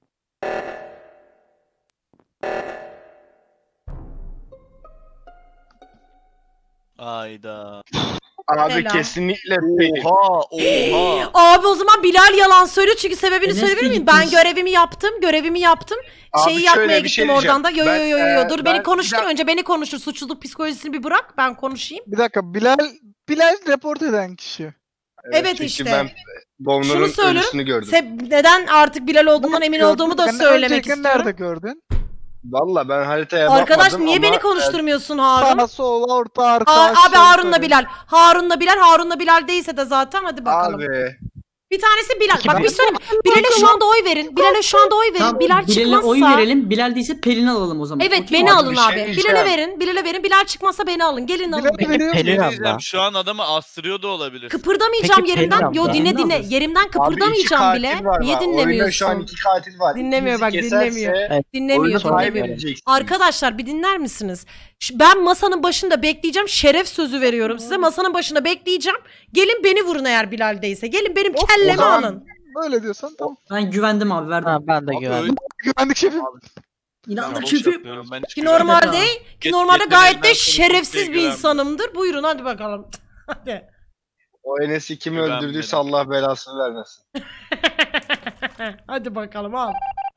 Ayda. Abi Selam. kesinlikle Oha oha. Abi o zaman Bilal yalan söylüyor çünkü sebebini Enes söyleyebilir de miyim? Ben gitmiş. görevimi yaptım, görevimi yaptım. Abi Şeyi şöyle yapmaya bir şey gittim oradan da. Yo diyeceğim. yo yo yo Ben, yo e, dur ben- beni konuştur bir dak- önce beni konuştur. Suçluluk psikolojisini bir bırak ben konuşayım. Bir dakika Bilal Bilal report eden kişi. Evet çünkü işte. ben Bonner'ın Şunu söylüyorum. ölüsünü gördüm. Se- neden artık Bilal olduğundan emin Gördün, olduğumu da ben söylemek önceyken istiyorum. nerede gördün? Valla ben haritaya Arkadaş bakmadım niye ama beni e, konuşturmuyorsun Harun? Sağ sol orta arka Ha- aşağı abi Harun'la yukarı. Bilal. Harun'la Bilal, Harun'la Bilal değilse de zaten hadi bakalım. Abi Bir tanesi Bilal. Peki Bak ben- bir söyle. Bilal'e şu anda oy verin. Bilal'e şu anda oy verin. Tamam, Bilal Bilal'e çıkmazsa. oy verelim. Bilal değilse Pelin'i alalım o zaman. Evet Okey. beni Abi alın bir şey abi. diyeceğim. Bilal'e verin. Bilal'e verin. Bilal çıkmazsa beni alın. Gelin alın Bilal beni. veriyor Pelin mu? abla. Diyeceğim, şu an adamı astırıyor da olabilir. Kıpırdamayacağım Peki, yerimden. Pelin Yo abla. dinle Ne dinle. yapıyorsun? Yerimden Abi iki kıpırdamayacağım bile. katil var Niye bak. Oyunda şu an dinlemiyorsun? iki katil var. Dinlemiyor bak, İkinizi dinlemiyor. keserse Evet. Dinlemiyor oyunu dinlemiyor. kaybedeceksin. Arkadaşlar bir dinler misiniz? Ş- Ben masanın başında bekleyeceğim. Şeref sözü veriyorum size. Masanın başında bekleyeceğim. Gelin beni vurun eğer Bilal'deyse. Gelin benim O- kellemi o zaman- alın. Böyle diyorsan tamam. Ben güvendim abi verdim. Ha, ben de Abi güvendim. öyle- Güvenlik şefim. İnandık boş şefim. yapıyorum, ben hiç Ki güvenmiyorum. normalde ki Get- normalde yeteneğinden gayet de sonra şerefsiz kimseye bir güvenmiyorum. insanımdır. Buyurun hadi bakalım. Hadi. O Enes'i kim Güvenmedim. öldürdüyse Allah belasını vermesin. Hadi bakalım al.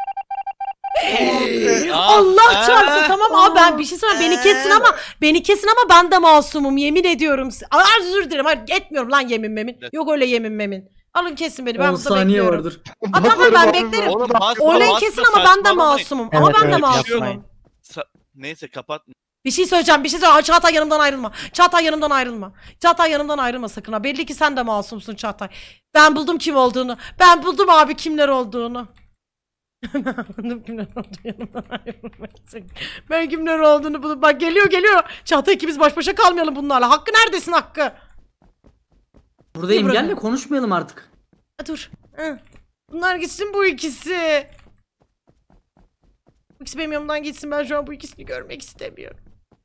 Aa, Allah aa. çarpsın tamam abi ben bir şey söyleyeyim beni kesin ama beni kesin ama ben de masumum yemin ediyorum. Aa, özür dilerim hayır etmiyorum lan yemin memin. Yok öyle yemin memin. Alın kesin beni ben on burada saniye bekliyorum. vardır. Aa, tamam ben Bakarım abi, beklerim. Oğlum bak- basma, Oylayın basma, kesin ama ben de saçmalamayın. masumum. Evet, Ama ben de evet, masumum. yapmayın. Sa- Neyse kapat. Bir şey söyleyeceğim bir şey söyleyeceğim. Aa, Çağatay yanımdan ayrılma. Çağatay yanımdan ayrılma. Çağatay yanımdan ayrılma sakın ha. Belli ki sen de masumsun Çağatay. Ben buldum kim olduğunu. Ben buldum abi kimler olduğunu. Ben buldum kimler olduğunu yanımdan ayrılma. sakın. Ben kimler olduğunu buldum. Bak geliyor geliyor. Çağatay ikimiz baş başa kalmayalım bunlarla. Hakkı neredesin Hakkı? Buradayım İyi gel bırakın. de konuşmayalım artık. Ha, dur. Hı. Bunlar gitsin bu ikisi. Bu ikisi benim yanımdan gitsin. Ben şu an bu ikisini görmek istemiyorum.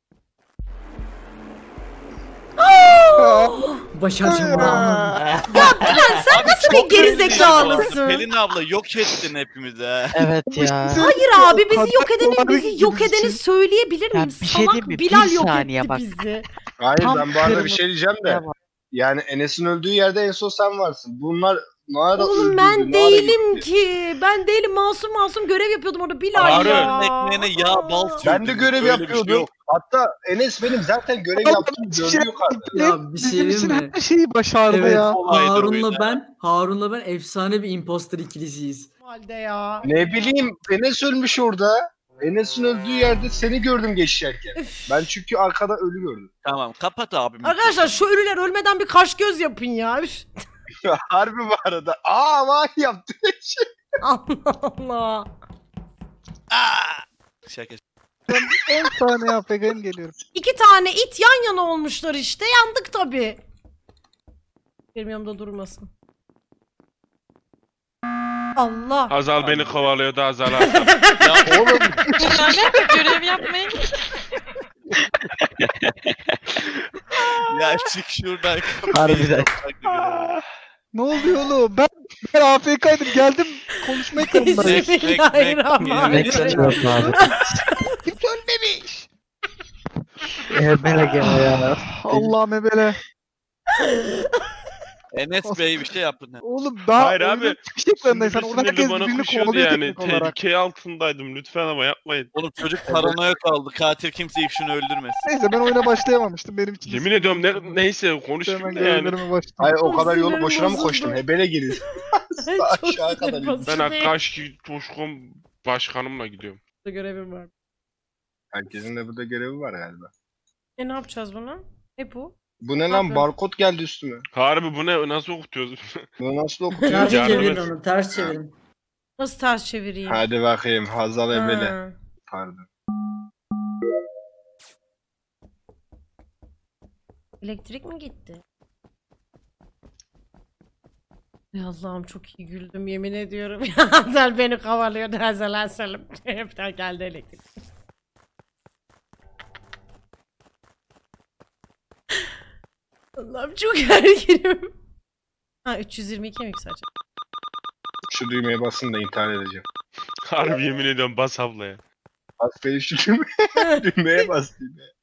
Başaracağım. Sen nasıl bir gerizekalısın? Pelin abla yok ettin hepimizi ha. Evet ya. Hayır abi bizi Kadın yok edeni olarak bizi yok ikimiz edeni için. söyleyebilir Ya miyim? bir şey Salak diyeyim mi? Bilal Bir yok saniye etti bak. bizi. Hayır Tam ben bu arada bir kırmızı- şey diyeceğim de. Ya bak. Yani Enes'in öldüğü yerde en son sen varsın. Bunlar ne ara Oğlum öldürdü, ben ne ara değilim gitti? ki. Ben değilim masum masum görev yapıyordum orada Bilal Harun, ya. ekmeğine yağ, bal sür. Ben de görev Öyle bir şey yapıyordum. yok. Hatta Enes benim zaten görev yaptığımı gördü yukarıda. Ya bir şey Bizim için diyeyim mi? her şeyi başardı Evet ya. Olaydı Harun'la oyunda. ben Harun'la ben efsane bir imposter ikilisiyiz. Halde ya. Ne bileyim Enes ölmüş orada. Enes'in öldüğü yerde seni gördüm geçerken. Ben çünkü arkada ölü gördüm. Tamam kapat abim. Arkadaşlar şu ölüler ölmeden bir kaş göz yapın ya. Üf. Harbi bu arada. Aa vay yaptı. Allah Allah. Aa! Şaka. Ben on saniye A F K'yim geliyorum. İki tane it yan yana olmuşlar işte. Yandık tabii. Benim yanımda durmasın. Allah. Hazal beni kovalıyordu Hazal Hazal. Ya oğlum Bunlarla görev yapmayın. ya çık şuradan. Harbiden. Ne oluyor oğlum? Ben, ben A F K'ydim geldim konuşmaya kanındayım. Bismillahirrahmanirrahim. Yok abi. Kimse ölmemiş. Ebele gene ya. Allah'ım ebele. Enes Bey bir şey yapın. Oğlum daha Hayır oyunun abi, çıkış ekranındayız. Sen Sinirli orada herkes bana birbirini koşuyordu kovalıyor yani. teknik olarak. Tehlike altındaydım lütfen ama yapmayın. Oğlum çocuk paranoya kaldı. Katil kimse ifşini öldürmesin. Neyse ben oyuna başlayamamıştım benim için. Yemin ediyorum ne, neyse konuş Hemen şimdi yani. görevlerime başladım. Hayır o kadar yolu Sinirim boşuna mı bozuldu. koştum? Hebele gelin. Çok Aşağı kadar sinir indim. bozucu Ben değil. Akkaşki Toşkom başkanımla gidiyorum. Görevim var. Herkesin de burada görevi var galiba. E ne yapacağız bunu? Ne bu? Bu ne Ne lan? yapıyorsun? Barkod geldi üstüme. Harbi bu ne nasıl okutuyoruz? Bunu nasıl okutuyor? Ters Yardım çevirin et. onu ters çevirin. Nasıl ters çevireyim? Hadi bakayım. Hazal Ebele. Ha. Pardon. Elektrik mi gitti? Ya Allah'ım çok iyi güldüm yemin ediyorum. Ya Hazel beni kavalıyor. Hazel Selim. Hepten geldi elektrik. Allah'ım çok gerginim. Ha üç yüz yirmi iki mi yükselecek? Şu düğmeye basın da intihar edeceğim. Harbi yemin ediyorum bas ablaya. Bas beni şu düğmeye. Düğmeye bas düğmeye.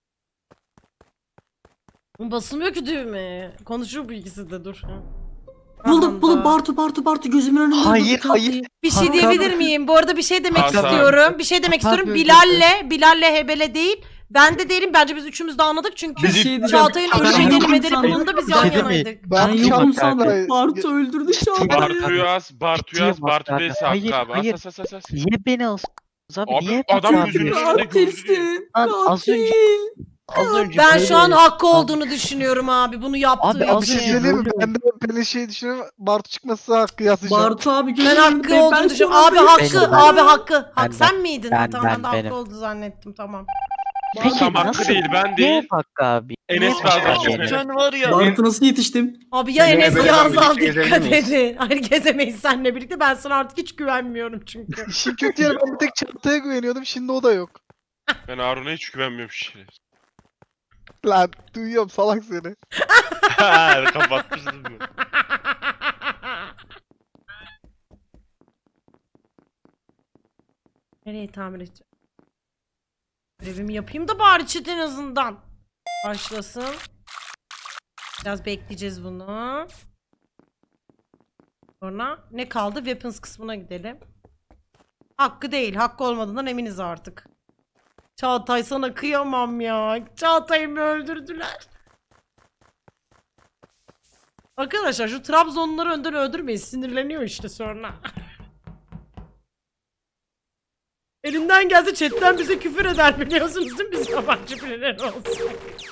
Basılmıyor ki düğmeye. Konuşuyor bu ikisi de dur. Buldum Aman buldum da. Bartu Bartu Bartu gözümün önünde. Hayır, öldürdü hayır. tatlıyı. Bir şey Hakan diyebilir abi. miyim? Bu arada bir şey demek Hakan abi. istiyorum. Bir şey demek Hakan istiyorum. abi Bilal'le, Bilal'le Hebele değil. Ben de değilim. Bence biz üçümüz de anladık. Çünkü Bir şey diyeceğim. Çağatay'ın Ben ölümü yokum kelimleri sandım. bulduğunda biz Bir yan şey demeyeyim. yanaydık. Ben Ben yokum Çağatay'la- sandım. Bartu öldürdü Çağatay'ı. Bartu Yaz, Bartu Yaz, Ciddiyim Bartu abi. Bey'si Hayır, Hakkı abi. hayır. As as as as. Niye beni alsınız abi? Abi, Niye adam Hakkı yüzünü abi? üstünde gördü diye. Katilsin. Lan az önce Katil. az önce Ben böyle- şu an hakkı olduğunu düşünüyorum abi. Bunu yaptığı Abi, Bir az için. şey önce- söyleyeyim mi? Ben de böyle şey düşünüyorum. Bartu çıkmasa hakkı yazacağım. Bartu abi gözümün Ben önünde. hakkı olduğunu düşünüyorum. Abi sonra- hakkı, Benim, abi ben- hakkı. Hak ben- sen miydin? ben- tamam ben de ben- hakkı benim. oldu zannettim tamam. Peki Tam hakkı nasıl? değil, ben Niye değil. Hakkı abi? Enes Niye Bazdar Hakkı abi? şüpheli. var ya. Bartu nasıl yetiştim? Abi ya Yine Enes böyle ya birlikte Hazal gezebilir dikkat miyiz? edin. Hayır gezemeyiz seninle birlikte. Ben sana artık hiç güvenmiyorum çünkü. İşin kötü yanı ben bir tek Çağatay'a güveniyordum. Şimdi o da yok. Ben Harun'a hiç güvenmiyorum şey. Lan duyuyorum salak seni. Kapatmıştım ben. Nereye tamir edeceğim? Görevimi yapayım da bari chat en azından. Başlasın. Biraz bekleyeceğiz bunu. Sonra ne kaldı? Weapons kısmına gidelim. Hakkı değil. Hakkı olmadığından eminiz artık. Çağatay sana kıyamam ya. Çağatay'ımı öldürdüler. Arkadaşlar şu Trabzonluları önden öldürmeyin. Sinirleniyor işte sonra. Elinden gelse chatten bize küfür eder biliyorsunuz değil mi? Biz yabancı birileri olsun.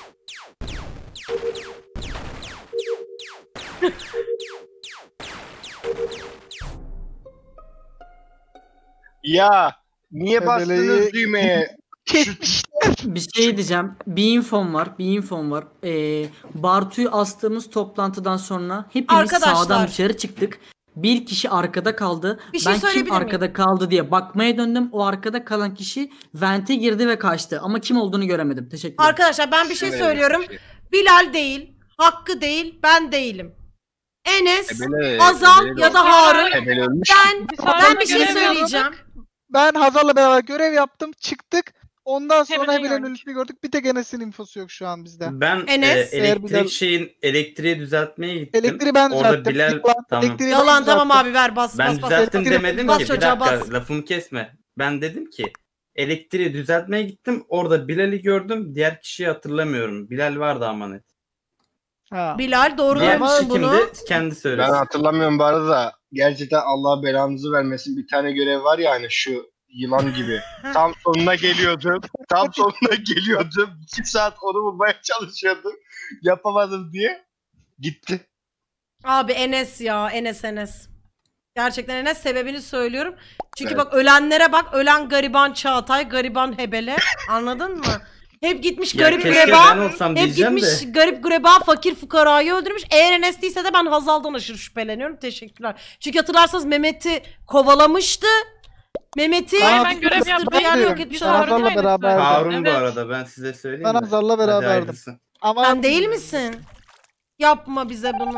Ya niye bastınız Ebeleyi- düğmeye? Bir şey diyeceğim. Bir infom var. Bir infom var. Ee, Bartu'yu astığımız toplantıdan sonra hepimiz Arkadaşlar. sağdan dışarı çıktık. Bir kişi arkada kaldı. Bir şey ben kim söyleyebilir miyim? arkada kaldı diye bakmaya döndüm. O arkada kalan kişi vente girdi ve kaçtı. Ama kim olduğunu göremedim. Teşekkürler. Arkadaşlar ben bir şey Şöyle söylüyorum. şey. Bilal değil, Hakkı değil, ben değilim. Enes, Ebele- Hazal Ebele ya da oldu. Harun. Ebele ölmüş. Ben Biz ben Harun'la bir şey görev söyleyeceğim. Ben Hazal'la beraber görev yaptım. Çıktık. Ondan sonra Hebele'yi Hebele'nin gördük. ölüsünü gördük. Bir tek Enes'in infosu yok şu an bizde. Ben Enes, e, eğer elektrik Bilal- şeyin elektriği düzeltmeye gittim. Elektriği ben Orada düzelttim. Bilal Yalan, tamam. elektriği ben Yalan tamam düzelttim. abi ver bas Ben bas bas. düzelttim Elektriği- demedim Bas ki. Bir çocuğa, dakika bas. lafımı kesme. Ben dedim ki elektriği düzeltmeye gittim. Orada Bilal'i gördüm. Diğer kişiyi hatırlamıyorum. Bilal vardı ama net. Ha. Bilal doğru Diğer demişsin kişi bunu. kimdi? Kendi Ben söylesin. hatırlamıyorum bu arada da gerçekten Allah belanızı vermesin bir tane görev var ya hani şu yılan gibi. Tam sonuna geliyordum. Tam sonuna geliyordum. iki saat onu bulmaya çalışıyordum. Yapamadım diye. Gitti. Abi Enes ya Enes Enes. Gerçekten Enes sebebini söylüyorum. Çünkü Evet. bak ölenlere bak. Ölen gariban Çağatay, gariban Hebele. Anladın mı? Hep gitmiş Ya garip keşke greba. ben olsam Hep diyeceğim gitmiş de. garip greba fakir fukarayı öldürmüş. Eğer Enes değilse de ben Hazal'dan aşırı şüpheleniyorum. Teşekkürler. Çünkü hatırlarsanız Mehmet'i kovalamıştı. Mehmet'i Hayır, ben görev ısırdığı yaptım. yer yok Ben etmiş Harun'la olabilir. Hazal'la beraberdim. Harun bu Evet. arada ben size söyleyeyim Ben mi? Hazal'la Hadi beraberdim. hayırlısı. Ama Sen değil misin? Yapma bize bunu.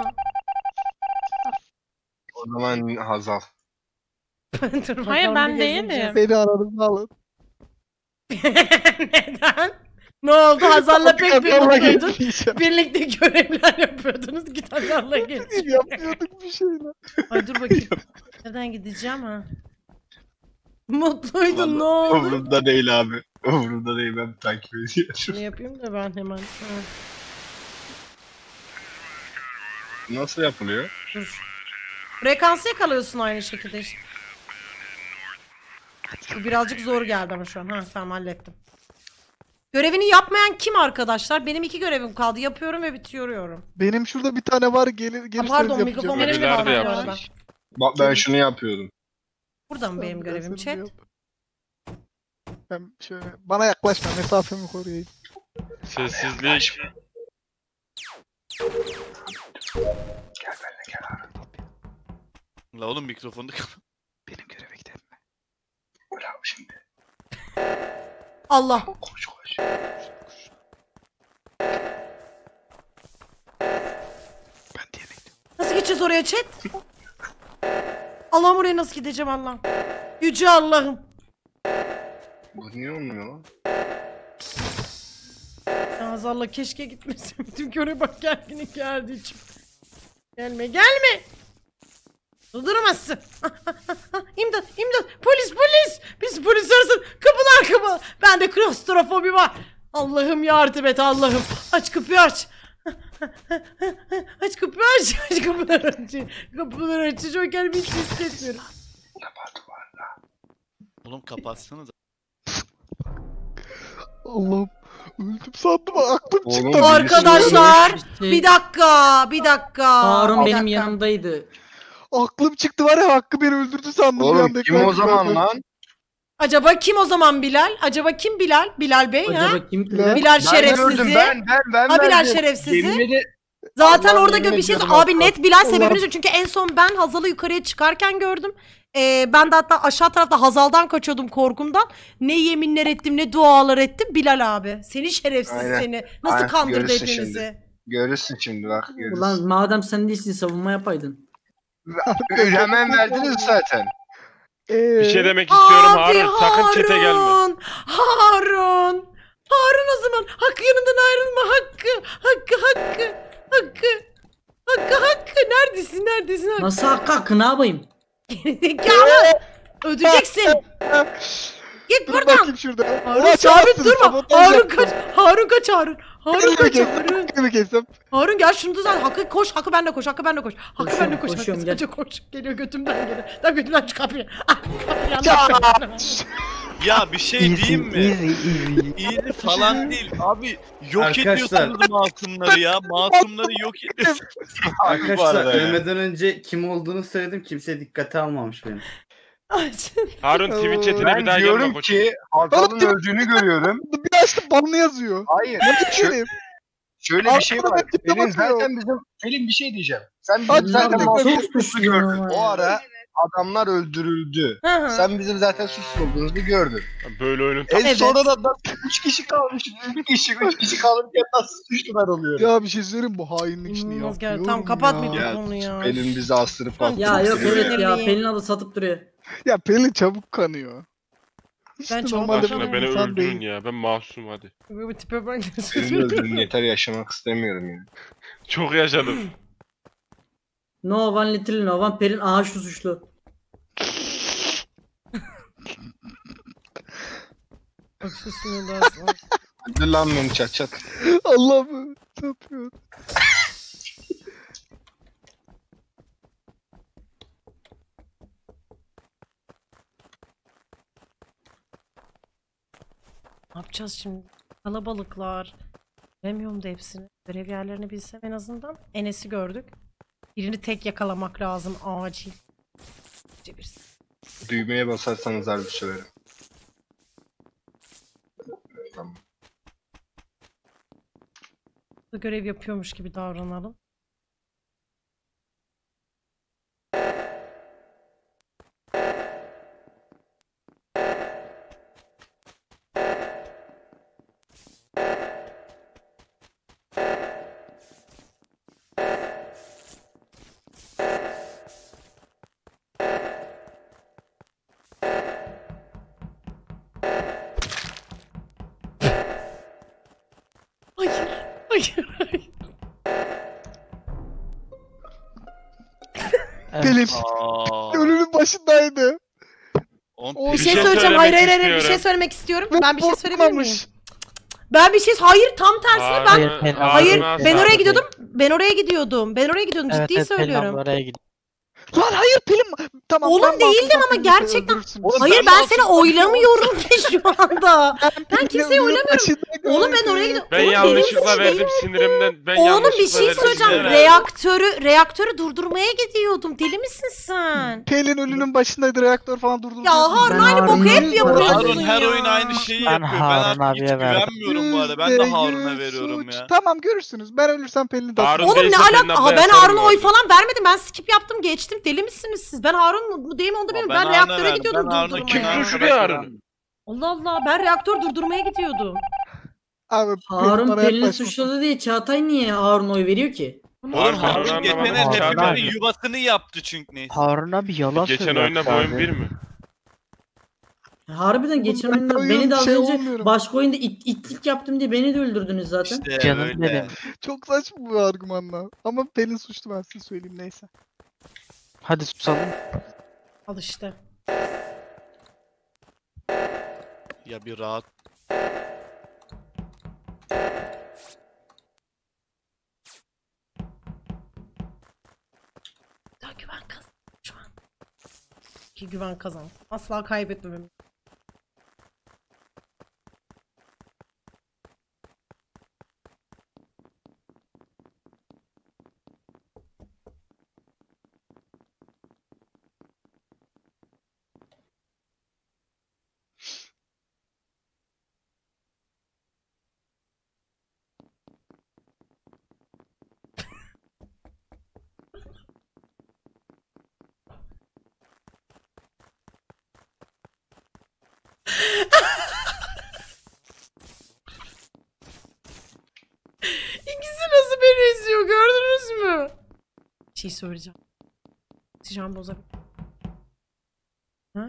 O zaman Hazal. Dur bakalım, Hayır, ben bir gezineceğiz. değilim. beni aranızda alın. Neden? Ne oldu? Hazal'la pek Hazal'la birlikteydin. gitmeyeceğim. Birlikte görevler yapıyordunuz. Git Hazal'la git. Yapıyorduk bir şeyler. Ay dur bakayım. Nereden gideceğim ha? Mutluydun ne oldu? Umurumda değil abi. Umurumda değil ben takip ediyorum. Ne yapayım da ben hemen. Ha, Nasıl yapılıyor? dur. Frekansı yakalıyorsun aynı şekilde işte. Bu birazcık zor geldi ama şu an. Ha tamam hallettim. Görevini yapmayan kim arkadaşlar? Benim iki görevim kaldı. Yapıyorum ve bitiriyorum. Benim şurada bir tane var gelir gelirseniz pardon, yapacağım. mikrofon benim de Ölüler var de bu arada. yapmış. Bak ben şunu yapıyordum. Burada mı benim görevim chat? Ben şöyle bana yaklaşma mesafemi koruyayım. Sessizlik. Gel benimle gel Harun. La oğlum mikrofonu kapat. Benim göreve gidelim. Bravo şimdi. Allah. Koş koş. Ben diye bekliyorum. Nasıl geçeceğiz oraya chat? Allah'ım oraya nasıl gideceğim Allah'ım? Yüce Allah'ım. Bu niye olmuyor lan? Ya Azallah keşke gitmesin. Bütün göre bak gerginlik geldi içim. Gelme gelme. Durduramazsın. İmdat imdat polis polis. Biz polis arasın. Kapılar kapı. Bende klostrofobi var. Allah'ım yardım et Allah'ım. Aç kapıyı aç. Aç kapıyı aç. Aç kapıları aç. Kapıları aç. Çok kendimi hiç hissetmiyorum. Kapat var da. Oğlum kapatsanız. Allah'ım. Öldüm sandım. Aklım Oğlum, çıktı. Arkadaşlar Şey, bir dakika bir dakika. Harun bir benim dakika. yanımdaydı. Aklım çıktı var ya, Hakkı beni öldürdü sandım. bir Oğlum anda kim o ekran zaman çıkardı. lan? Acaba kim o zaman Bilal? Acaba kim Bilal? Bilal Bey ha? Acaba kim? Bilal. Bilal Ben şerefsizi. gördüm ben ben ben Ha Bilal verdim. şerefsizi. Yemin ederim. Zaten Allah'ım orada yemin gö- bir şey ediyorum abi Allah. net Bilal Allah. sebebini söyleyeyim. Çünkü en son ben Hazal'ı yukarıya çıkarken gördüm. Ee, ben de hatta aşağı tarafta Hazal'dan kaçıyordum korkumdan. Ne yeminler ettim ne dualar ettim Bilal abi. Seni şerefsiz Aynen. seni. Nasıl Aynen, kandırdı görürsün hepimizi. şimdi. Görürsün şimdi bak görürsün. Ulan madem sen değilsin savunma yapaydın. Hemen verdiniz zaten. Ee, Bir şey demek istiyorum Abi Harun. Sakın çete gelme. Harun. Harun. Harun o zaman. Hakkı yanından ayrılma Hakkı. Hakkı Hakkı. Hakkı. Hakkı Hakkı. Neredesin neredesin Hakkı? Nasıl hakkı hakkı ne yapayım? Gerizekalı. Ödeyeceksin. Git Dur buradan. bakayım şurada. Harun Ulan sabit çağırsın, durma. sabotaj Harun yaptın. kaç. Harun kaç Harun. Harun Elimi kaç kestim, Harun. elimi kestim. Harun gel şunu düzelt. Hakkı koş. Hakkı ben de koş. Hakkı ben de koş. Hakkı ben de Koşuyorum, koş. Hakkı koşuyorum, sadece koş. Geliyor götümden geliyor. Lan götümden şu kapıyı. Ah, kapıyı yandan. Ya bir şey Easy, diyeyim mi? easy, easy. İyi falan değil. Abi yok Arkadaşlar. ediyorsunuz masumları ya. Masumları yok ediyorsunuz. Bu Arkadaşlar arada ya. ölmeden önce kim olduğunu söyledim. Kimse dikkate almamış beni. Harun Twitch chatine Ben bir daha gelme diyorum koçum. ki Hazal'ın öldüğünü görüyorum. Bir açtım banlı yazıyor. Hayır. Ne Şö- diyeyim? şöyle bir şey Arkada var. rakipte Pelin bakıyor. zaten bizim Pelin bir şey diyeceğim. Sen Hadi bizim zaten sen de masum çok suçlu suçluyum gördün. ama O ya. ara adamlar öldürüldü. Hı hı. Sen bizim zaten suçlu olduğumuzu gördün. Böyle oyunun En Evet. sonra da üç kişi kalmış. üç kişi üç kişi kalırken nasıl suçlular oluyor? Ya bir şey söyleyeyim, bu hainlik işini İnanılmaz yapıyorum gel. Tamam kapat ya. mikrofonu ya. Pelin bizi astırıp Ya Ya astırıp yok Çok evet ya sinirliyim. Pelin abla satıp duruyor. Ya Pelin çabuk kanıyor. Hiç Ben de çabuk normalde Aşkına böyle beni insan öldürün değil. ya. Ben masum hadi. Bu tipe bak. Pelin öldürün yeter yaşamak istemiyorum ya. Çok yaşadım. No one little no one Pelin aha şu suçlu. Bak şu sinirler. Hadi lan beni çat çat. Allah'ım ne yapıyor? Ne yapacağız şimdi? Kalabalıklar. Bilemiyorum da hepsini. Görev yerlerini bilsem en azından. Enes'i gördük. Birini tek yakalamak lazım acil. Önce birisi. Düğmeye basarsanız harbi söylerim. Tamam. Görev yapıyormuş gibi davranalım. Hayır, hayır, hayır. Pelin Aa, ölünün başındaydı. on- O Bir Bir şey şey söyleyeceğim. Hayır, hayır, söylemek hayır. Bir şey istiyorum. söylemek istiyorum. Ve Ben bir şey söyleyebilir miyim? korkmamış. Ben bir şey... Hayır, tam tersine ben... Hayır, Pelin- Hayır, Harun ben asla- oraya gidiyordum. Ben oraya gidiyordum. Ben oraya gidiyordum. Evet, Ciddi evet, Pelin abla söylüyorum. oraya gidiyor. Lan hayır Pelin. Tamam. Oğlum ben değildim masumum, ama Pelin'i gerçekten- öldürürsünüz. Oğlum Hayır ben ben masum seni oylamıyorum ki şu anda. Ben Pelin'i kimseyi ölümün oynamıyorum. başında Oğlum ben gördüm. oraya gidiyorum. Ben Oğlum yanlışlıkla benim verdim sindirimden. Ben Oğlum bir yanlışlıkla şey verdim, söyleyeceğim. sindirimden. Reaktörü reaktörü durdurmaya gidiyordum. Deli misin sen? Pelin ölünün başındaydı, reaktör falan durdurdu. Ya Harun Ben aynı boku Harun'u hep yüz yapıyorsun Harun her ya. oyun aynı şeyi Ben yapıyor. Ben Harun artık hiç abiye verdim. güvenmiyorum bu arada. Ben de Harun'a veriyorum ya. Tamam görürsünüz. Ben ölürsem Pelin'i de Harun atacağım. Oğlum ne değilse alaka? Pelin Aha, ablaya ben atarım Harun'a bu oy arada. falan vermedim. Ben skip yaptım geçtim. Deli misiniz siz? Ben Harun mu değil mi onu da bilmiyorum. Ben Ben, Harun'a reaktöre verdim. gidiyordum Ben Harun'a durdurmaya. kim Kim suçlu suçlu Harun? Allah Allah ben reaktör durdurmaya gidiyordum. Abi Pelin Harun bana Pelin'i yaklaşmasın. suçladı diye Çağatay niye Harun'a oy veriyor ki? Oğlum Harun, Harun ben onu geçen anlamadım. el Harun hepimizin abi. yuvasını yaptı çünkü neyse. Harun abi yalan Geçen söylüyor oyunda bu oyun abi. bir mi? Harbiden geçen ben oyunda oyun beni de az şey önce olmuyorum. başka oyunda it, itlik yaptım diye beni de öldürdünüz zaten. İşte Canım öyle. benim. Çok saçma bu argümanla. Ama Pelin suçlu, ben size söyleyeyim neyse. Hadi susalım. Al işte. Ya bir rahat. Ya güven kazan şu an. Ki güven kazan. Asla kaybetmemem. İkisi nasıl beni izliyor gördünüz mü? Bir şey söyleyeceğim. Sıcağım bozabilir. Ha?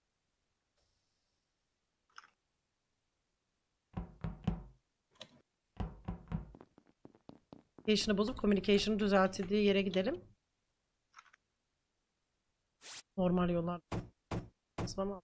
Communication'ı bozup communication'ı düzeltildiği yere gidelim. Normal yollar. Bana.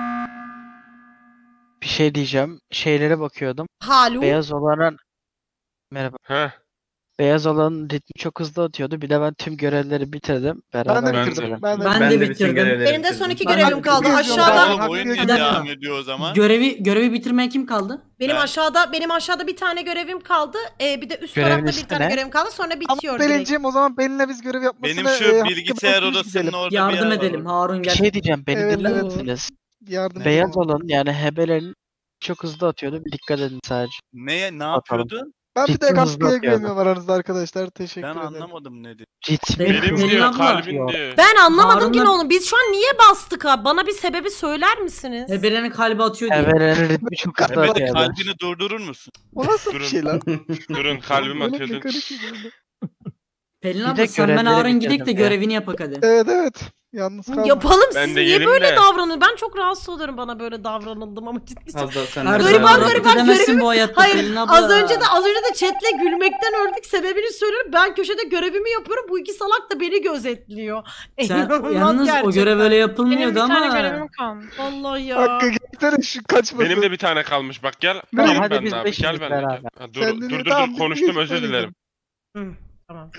Bir şey diyeceğim. Şeylere bakıyordum. Halu. Beyaz olanın merhaba. Heh. Beyaz olanın ritmi çok hızlı atıyordu. Bir de ben tüm görevleri bitirdim. Beraber Ben de Ben de. bitirdim. Ben de, Ben Ben, de de bütün bitirdim. görevleri Benim de bitirdim. son iki Ben görevim de kaldı. bitirdim. Aşağıda Oğlum oyun niye Bir dakika. devam ediyor o zaman? Görevi görevi bitirmeyen kim kaldı? benim Ben- aşağıda benim aşağıda bir tane görevim kaldı. Ee, bir de üst Görevin tarafta bir ismi tane ne? görevim kaldı. Sonra Ama bitiyor direkt. Pelin'ciğim o zaman Pelin'le biz görev yapmasına... Benim şu e, bilgisayar hakkı bırakıyoruz, odasının gidelim. orada bir Yardım yer edelim var. Harun Bir gel. şey diyeceğim. Beni Evet, dinler evet. misiniz? Yardım Beyaz edelim. olan yani hebelerin çok hızlı atıyordu. Bir dikkat edin sadece. Neye ne Bakalım. yapıyordun? Ben bir Ciddi tek hızlı Aslı'ya atıyordu. güveniyorum aranızda arkadaşlar. Teşekkür Ben ederim. anlamadım ne dedi. Ritmi Benim- Benim Pelin diyor, abla. kalbin diyor. Ben anlamadım ki ne Harun'la- oğlum. Biz şu an niye bastık abi? Bana bir sebebi söyler misiniz? Hebelerin kalbi atıyor diye. hebelerin ritmi çok hızlı Hebele atıyordu. kalbini durdurur musun? O nasıl bir Durun. şey lan? Durun kalbim Böyle atıyordu. mekanik bir bölüm. Pelin Bir abla de sen ben görevleri Harun gidek de bitirdim ya. görevini yapak hadi. Evet evet. Yalnız kaldım. Yapalım Ben siz de niye geleyim böyle de. davranın? Ben çok rahatsız oluyorum bana böyle davranıldım ama ciddi. Hazda sen Her de- Gariban, zaman gariban, rahat edemezsin görevimi- bu hayatta Hayır Pelin abla. az önce de az önce de chatle gülmekten öldük. Sebebini söylüyorum. Ben köşede görevimi yapıyorum. Bu iki salak da beni gözetliyor. Sen, İnanılmaz yalnız o gerçekten. görev öyle Benim yapılmıyordu bir ama. tane görevim kalmış. Vallahi ya. Hakkı gelsene şu kaçmasın. Benim de bir tane kalmış bak gel. Tamam, Gel hadi ben biz de abi beşimiz gel ben de. gel. beraber. Ha, dur Sen de- dur dur, tamam, dur biz konuştum beş özür tane dilerim. Hı, tamam.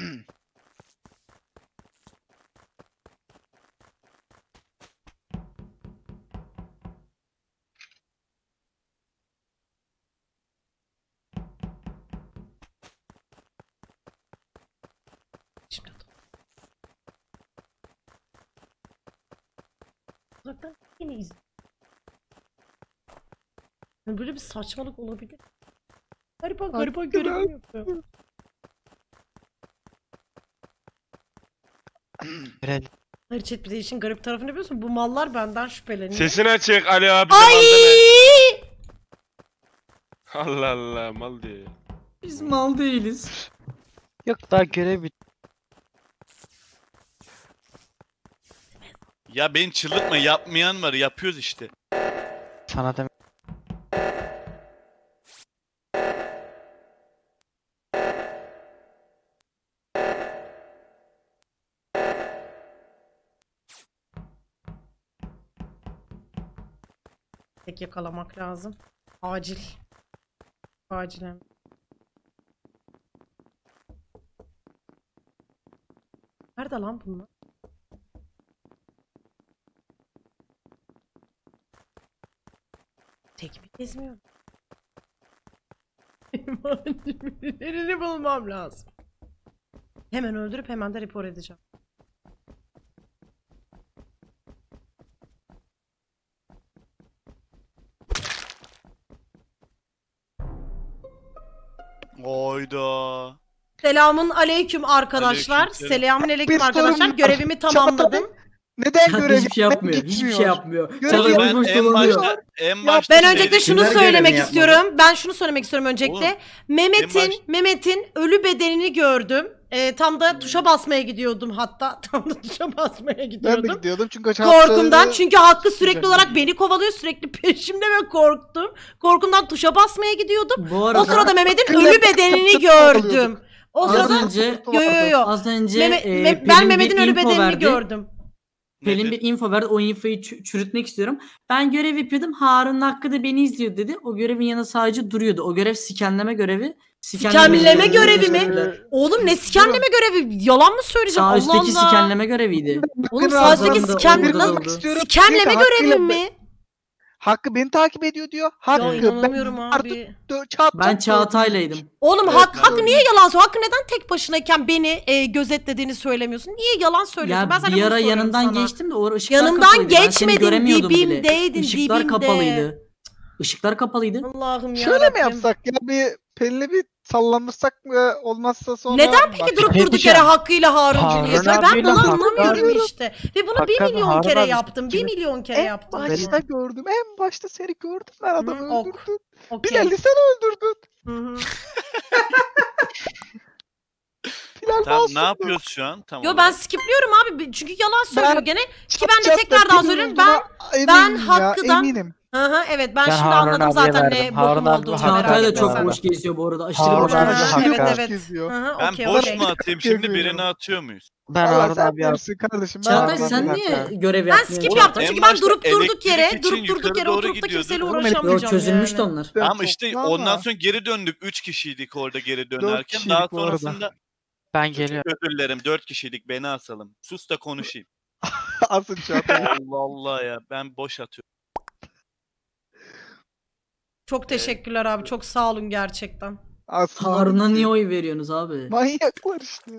Şimdi uzaktan yine izle. Yani böyle bir saçmalık olabilir. Gariban gariban Hakkı görevimi yapıyor. Görev- Hayır chat bir de işin garip tarafını biliyorsun. Bu mallar benden şüpheleniyor. Sesini açık Ali abi. Ay! Allah Allah mal diye. Biz mal değiliz. Yok daha görev bit. Ya beni çıldırtma yapmayan var yapıyoruz işte. Sana demek. Tek yakalamak lazım. Acil. Acilen. Nerede lan bunlar? Tek mi gezmiyor? Birini bulmam lazım. Hemen öldürüp hemen de rapor edeceğim. Oyda. Selamun aleyküm arkadaşlar. Aleykümselam. Selamun aleyküm Bir arkadaşlar. sorum var. Görevimi tamamladım. Neden Çağatay görev hiçbir şey yapmıyor. yapmaya Hiçbir şey gitmiyor? yapmıyor. Görev Çağatay yap- Ben boş boş en dolanıyor. başta en başta Ben şey öncelikle dedim. şunu Kimler söylemek görevini istiyorum. Ben şunu söylemek istiyorum öncelikle. Oğlum, en Mehmet'in baş- Mehmet'in ölü bedenini gördüm. Ee, tam da tuşa basmaya gidiyordum hatta. Tam da tuşa basmaya Ben de gidiyordum. gidiyordum çünkü Korkumdan çünkü Hakkı sürekli Güzel. olarak beni kovalıyor, sürekli peşimde ve korktum. Korkumdan tuşa basmaya gidiyordum. Bu arada O sırada Mehmet'in Hakkı'yla ölü bedenini çıt çıt gördüm. kovalıyorduk. O az sırada önce yo yo yo. az önce Mehmet- e, Me- ben Pelin Mehmet'in bir ölü info bedenini verdi. gördüm. Pelin Nedir? bir info verdi. O infoyu çü- çürütmek istiyorum. Ben görev yapıyordum. Harun Hakkı da beni izliyor dedi. O görevin yanında sadece duruyordu. O görev skenleme görevi. Skenleme görevi mi? Teşekkürler. Oğlum ne skenleme görevi? Yalan mı söyleyeceğim? Sağ Allah üstteki Allah. skenleme göreviydi. Oğlum Hakkı'nın sağ üstteki ağzında sken orada nasıl? oldu. istiyorum. Skenleme Diyor ki, görevi Hakkı'yla- mi? Hakkı beni takip ediyor diyor. Hakkı Ya inanamıyorum ben abi. Dö- Çağatay Ben Çağatay'laydım. Oğlum Evet, Hak, ben Hakkı de niye yalan söylüyor? Hakkı neden tek başınayken beni e, gözetlediğini söylemiyorsun? Niye yalan söylüyorsun? Ya ben sana bir bunu ara soruyorum yanından sana. geçtim de o ışıklar Yanımdan kapalıydı. Ben seni geçmedin, göremiyordum bile. dibimdeydin, Işıklar dibimde. kapalıydı. Işıklar kapalıydı. Allah'ım ya. Şöyle mi yapsak ya bir Pelin'le bir sallanırsak mı olmazsa sonra Neden peki bak- durup şey durduk diyeceğim. yere Hakkı'yla Harun'cum Harun yapıyor? Ben abiyle bunu Hakkı anlamıyorum abi- işte. Ve bunu bir Hakkı milyon Harun kere abi yaptım. Bir kimin- milyon kere En yaptım. başta gördüm. En başta seni gördüm ben adamı Hı, ok. öldürdün. Okey. Bilal'i sen öldürdün. Hı hı. Bilal Tamam, masumdu. ne yapıyoruz şu an? Tamam. Yo ben skipliyorum abi çünkü yalan söylüyor Ben- gene. Ki Çat ben de çat tekrardan Pelin'in söylüyorum. Ben olduğuna ben eminim ya, Hakkı'dan- eminim. Hı hı evet ben, Ben şimdi Harun anladım abiye zaten ne verdim. bokum Harun abi olduğunu. Hakkı merak Çağatay da etme çok sen. boş geziyor bu arada. Aşırı Harun boş abi Hı, geziyor. Hakkı evet abi. evet. geziyor. Hı hı, Ben okey, boş okey. mu atayım şimdi Geziyorum. birini atıyor muyuz? Ben Allah Harun sen abi yaptım. bilirsin kardeşim. Ben Çağatay Harun sen abi niye yaptım. görev Ben yapmıyorsun? skip Oğlum, yaptım en çünkü ben başta durup durduk elektrik yere, için durup durduk yukarı yere doğru oturup da gidiyorduk. kimseyle Oğlum, Yo, uğraşamayacağım çözülmüştü yani. onlar. Ben Ama işte toplam ondan var. sonra geri döndük. Üç kişiydik orada geri dönerken. kişiydik Daha bu arada. sonrasında Ben çok geliyorum. özür dilerim. Dört kişiydik. Beni asalım. Sus da konuşayım. Asın Çağatay. Allah Allah ya. Ben boş atıyorum. Çok teşekkürler abi. Çok sağ olun gerçekten. Asın Harun'a abi. niye oy veriyorsunuz abi? Manyaklar işte.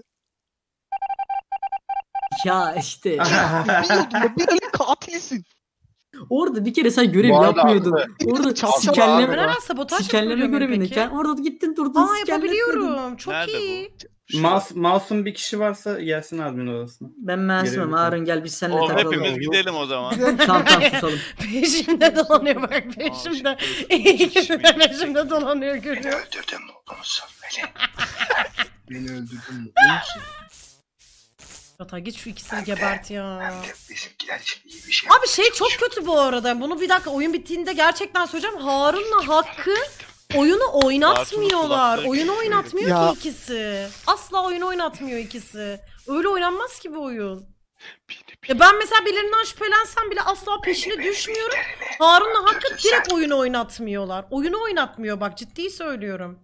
Ya işte. Biliyordum ya Bilal'in katilisin. Orada bir kere sen görev Bu arada yapmıyordun. haklı. Orada Çağatay sikenleme, abi. Ben hemen sabotaj sikenleme yapabiliyor muyum görevindeyken peki? orada gittin durdun Aa sikenletmedin. yapabiliyorum. Çok Nerede bu? iyi. Mas masum bir kişi varsa gelsin admin odasına. Ben masumum Görevi Harun gel biz seninle O takılalım. hepimiz gidelim o zaman. Tamam tamam susalım. Peşimde dolanıyor bak peşimde. Aa, İkisi de peşimde dolanıyor görüyor. Öldürdün mutlu musun? Beni. Beni öldürdün mutlu musun? Yata git şu ikisini gebert ya. Hem de bizimkiler için iyi bir şey. Abi şey çok kötü bu arada. Bunu bir dakika oyun bittiğinde gerçekten söyleyeceğim. Harun'la Hakkı oyunu oynatmıyorlar. kulakları Oyunu geliyor. oynatmıyor Ya. ki ikisi. Asla oyunu oynatmıyor ikisi. Öyle oynanmaz ki bu oyun. Ya ben mesela birilerinden şüphelensem bile asla peşine düşmüyorum. Harun'la Hakkı direkt oyunu oynatmıyorlar. Oyunu oynatmıyor bak ciddi söylüyorum.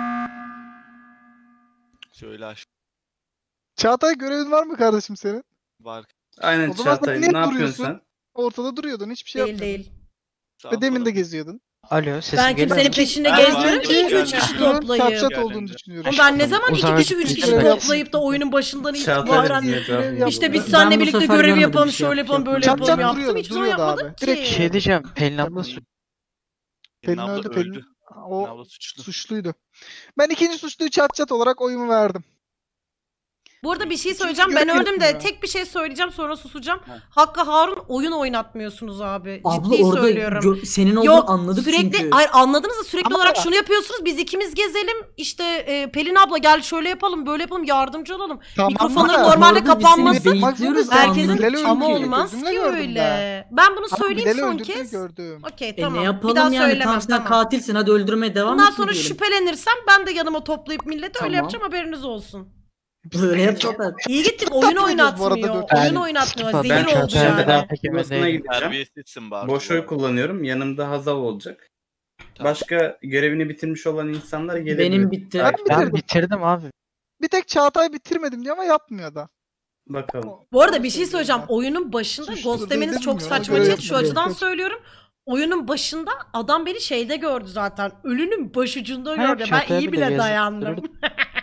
Söyle aşkım. Çağatay görevin var mı kardeşim senin? Var. Aynen O zaman sen Çağatay. niye Ne yapıyorsun duruyorsun? sen? Ortada duruyordun hiçbir şey Değil yapmıyordun. değil. Sağ Ve demin de sola. geziyordun. Alo sesim Ben geliyor kimsenin mu? peşinde Ben gezmiyorum var, ki ilk üç geldim. kişi Bunun toplayıp. Çat Geldim. olduğunu düşünüyorum. Oğlum ben ne zaman iki Uzağa kişi üç gittik. kişi Görev toplayıp da oyunun başından Çağatay itibaren diye cevap veriyor. işte biz Ben seninle bu birlikte sefer görev görmedim, yapalım bir şey şöyle yapalım böyle Çat yapalım çat yaptım duruyordu, hiçbir zaman duruyordu yapmadım abi. ki. Direkt Bir şey diyeceğim. Pelin abla su- Pelin Pelin abla öldü, Pelin- öldü. O Pelin abla suçlu. suçluydu. Ben ikinci suçluyu çat çat olarak oyumu verdim. Bu arada bir şey Çünkü söyleyeceğim. Ben görev öldüm de yapmıyor. tek bir şey söyleyeceğim sonra susacağım. Ha. Hakkı Harun oyun oynatmıyorsunuz abi. Abla Ciddi orada söylüyorum. gö- senin olduğunu Yok anladık sürekli çünkü. hayır anladınız da sürekli Ama olarak ya- şunu yapıyorsunuz. Biz ikimiz gezelim. İşte e, Pelin abla gel şöyle yapalım böyle yapalım yardımcı olalım. Tamam Mikrofonların da- normalde Orada biz kapanması seni beyitliyoruz da herkesin anladık Bilal'i ama öldürdüğünü olmaz gözümle ki gördüm öyle. Ben, bunu Ama söyleyeyim Bilal'i son öldürdüğünü kez. gördüm. Okey E tamam. ne Bir yapalım daha yani söylemem tam sen tamam. katilsin hadi öldürmeye devam Bundan et sonra diyelim. şüphelenirsem ben de yanıma toplayıp millete Tamam. öyle yapacağım haberiniz olsun. Böyle yapacaklar. İyi gittik Çok oyun tatlı oynuyoruz bu arada oynatmıyor. dört. Oyun Ben- oynatmıyor. Ben Zehir oldu Çağatay'ın Ben de daha yani. pek emin odasına değilim. gideceğim. Terbiyesizsin Bartu. Boş oy kullanıyorum. Yanımda Hazal olacak. Tamam. Başka görevini bitirmiş olan insanlar gelebilir. Benim bitti. Ben Ben bitirdim. bitirdim abi. Bir tek Çağatay bitirmedim diyor ama yapmıyor da. Bakalım. Bu arada bir şey söyleyeceğim. Oyunun başında Suçlu ghost değil demeniz mi çok ya? saçma Görev chat. Şu yapıyor. açıdan söylüyorum. oyunun başında adam beni şeyde gördü zaten. Ölünün başucunda Ha, gördü. Ben şatoya iyi bile bile gezdik, dayandım. dururduk.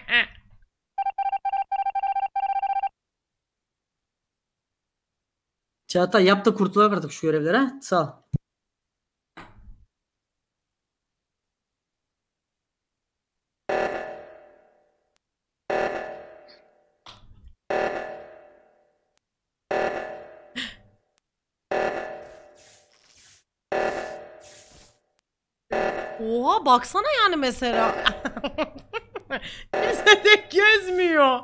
Çağatay yap da kurtulalım artık şu görevlere. Ha? Sağ ol. Oha baksana yani mesela. Kimse de gezmiyor.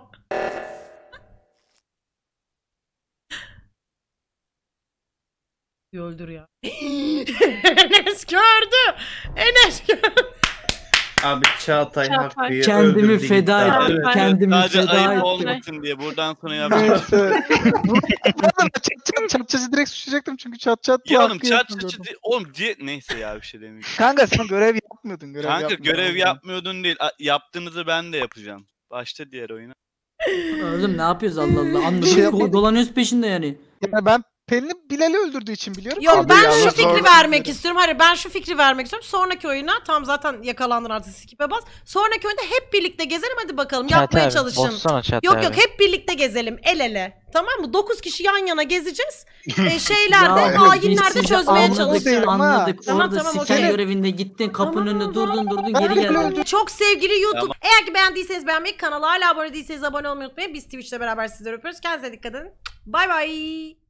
Öldür ya. Enes gördü. Enes gördü. Abi Çağatay Çağatay. Hakkı'yı Kendimi öldürdü feda gitti abi. ettim. Evet. Kendimi Sadece feda ayıp ettim. olmasın diye buradan sonra yapacağım. Neyse. Zaten çat çat çatçızı direkt suçlayacaktım çünkü çat çat Ya oğlum hakkı çat yapmıyordum. çat çat- oğlum diye neyse ya bir şey demeyeyim. Kanka sen görev yapmıyordun. Görev Kanka yapmıyordun. görev yapmıyordun değil. a- Yaptığınızı ben de yapacağım. Başta diğer oyuna. Oğlum ne yapıyoruz Allah Allah. Anladık şey şey yapmadık. dolanıyoruz peşinde yani. Yani ben Pelin'i Bilal'i öldürdüğü için biliyorum. Yok Abi ben yalnız şu fikri orada- vermek istiyorum. Hayır ben şu fikri vermek istiyorum. Sonraki oyuna tam zaten yakalandın artık skip'e bas. Sonraki oyunda hep birlikte gezelim hadi bakalım. Yapmaya Çağatay abi, çalışın. bozsana Çağatay Yok abi. yok hep birlikte gezelim el ele. Tamam mı? dokuz kişi yan yana gezeceğiz. e, şeylerde, Ya, ayinlerde biz çözmeye sizi çalışacağız. değil ama. Anladık. Tamam, Orada tamam, siken okey. görevinde gittin kapının Tamam, önünde tamam. durdun durdun Ben geri de geldin. öldüm. Çok sevgili YouTube. Tamam. Eğer ki beğendiyseniz beğenmeyi, kanala hala abone değilseniz abone olmayı unutmayın. Biz Twitch'te beraber sizleri öpüyoruz. Kendinize dikkat edin. Bay bay.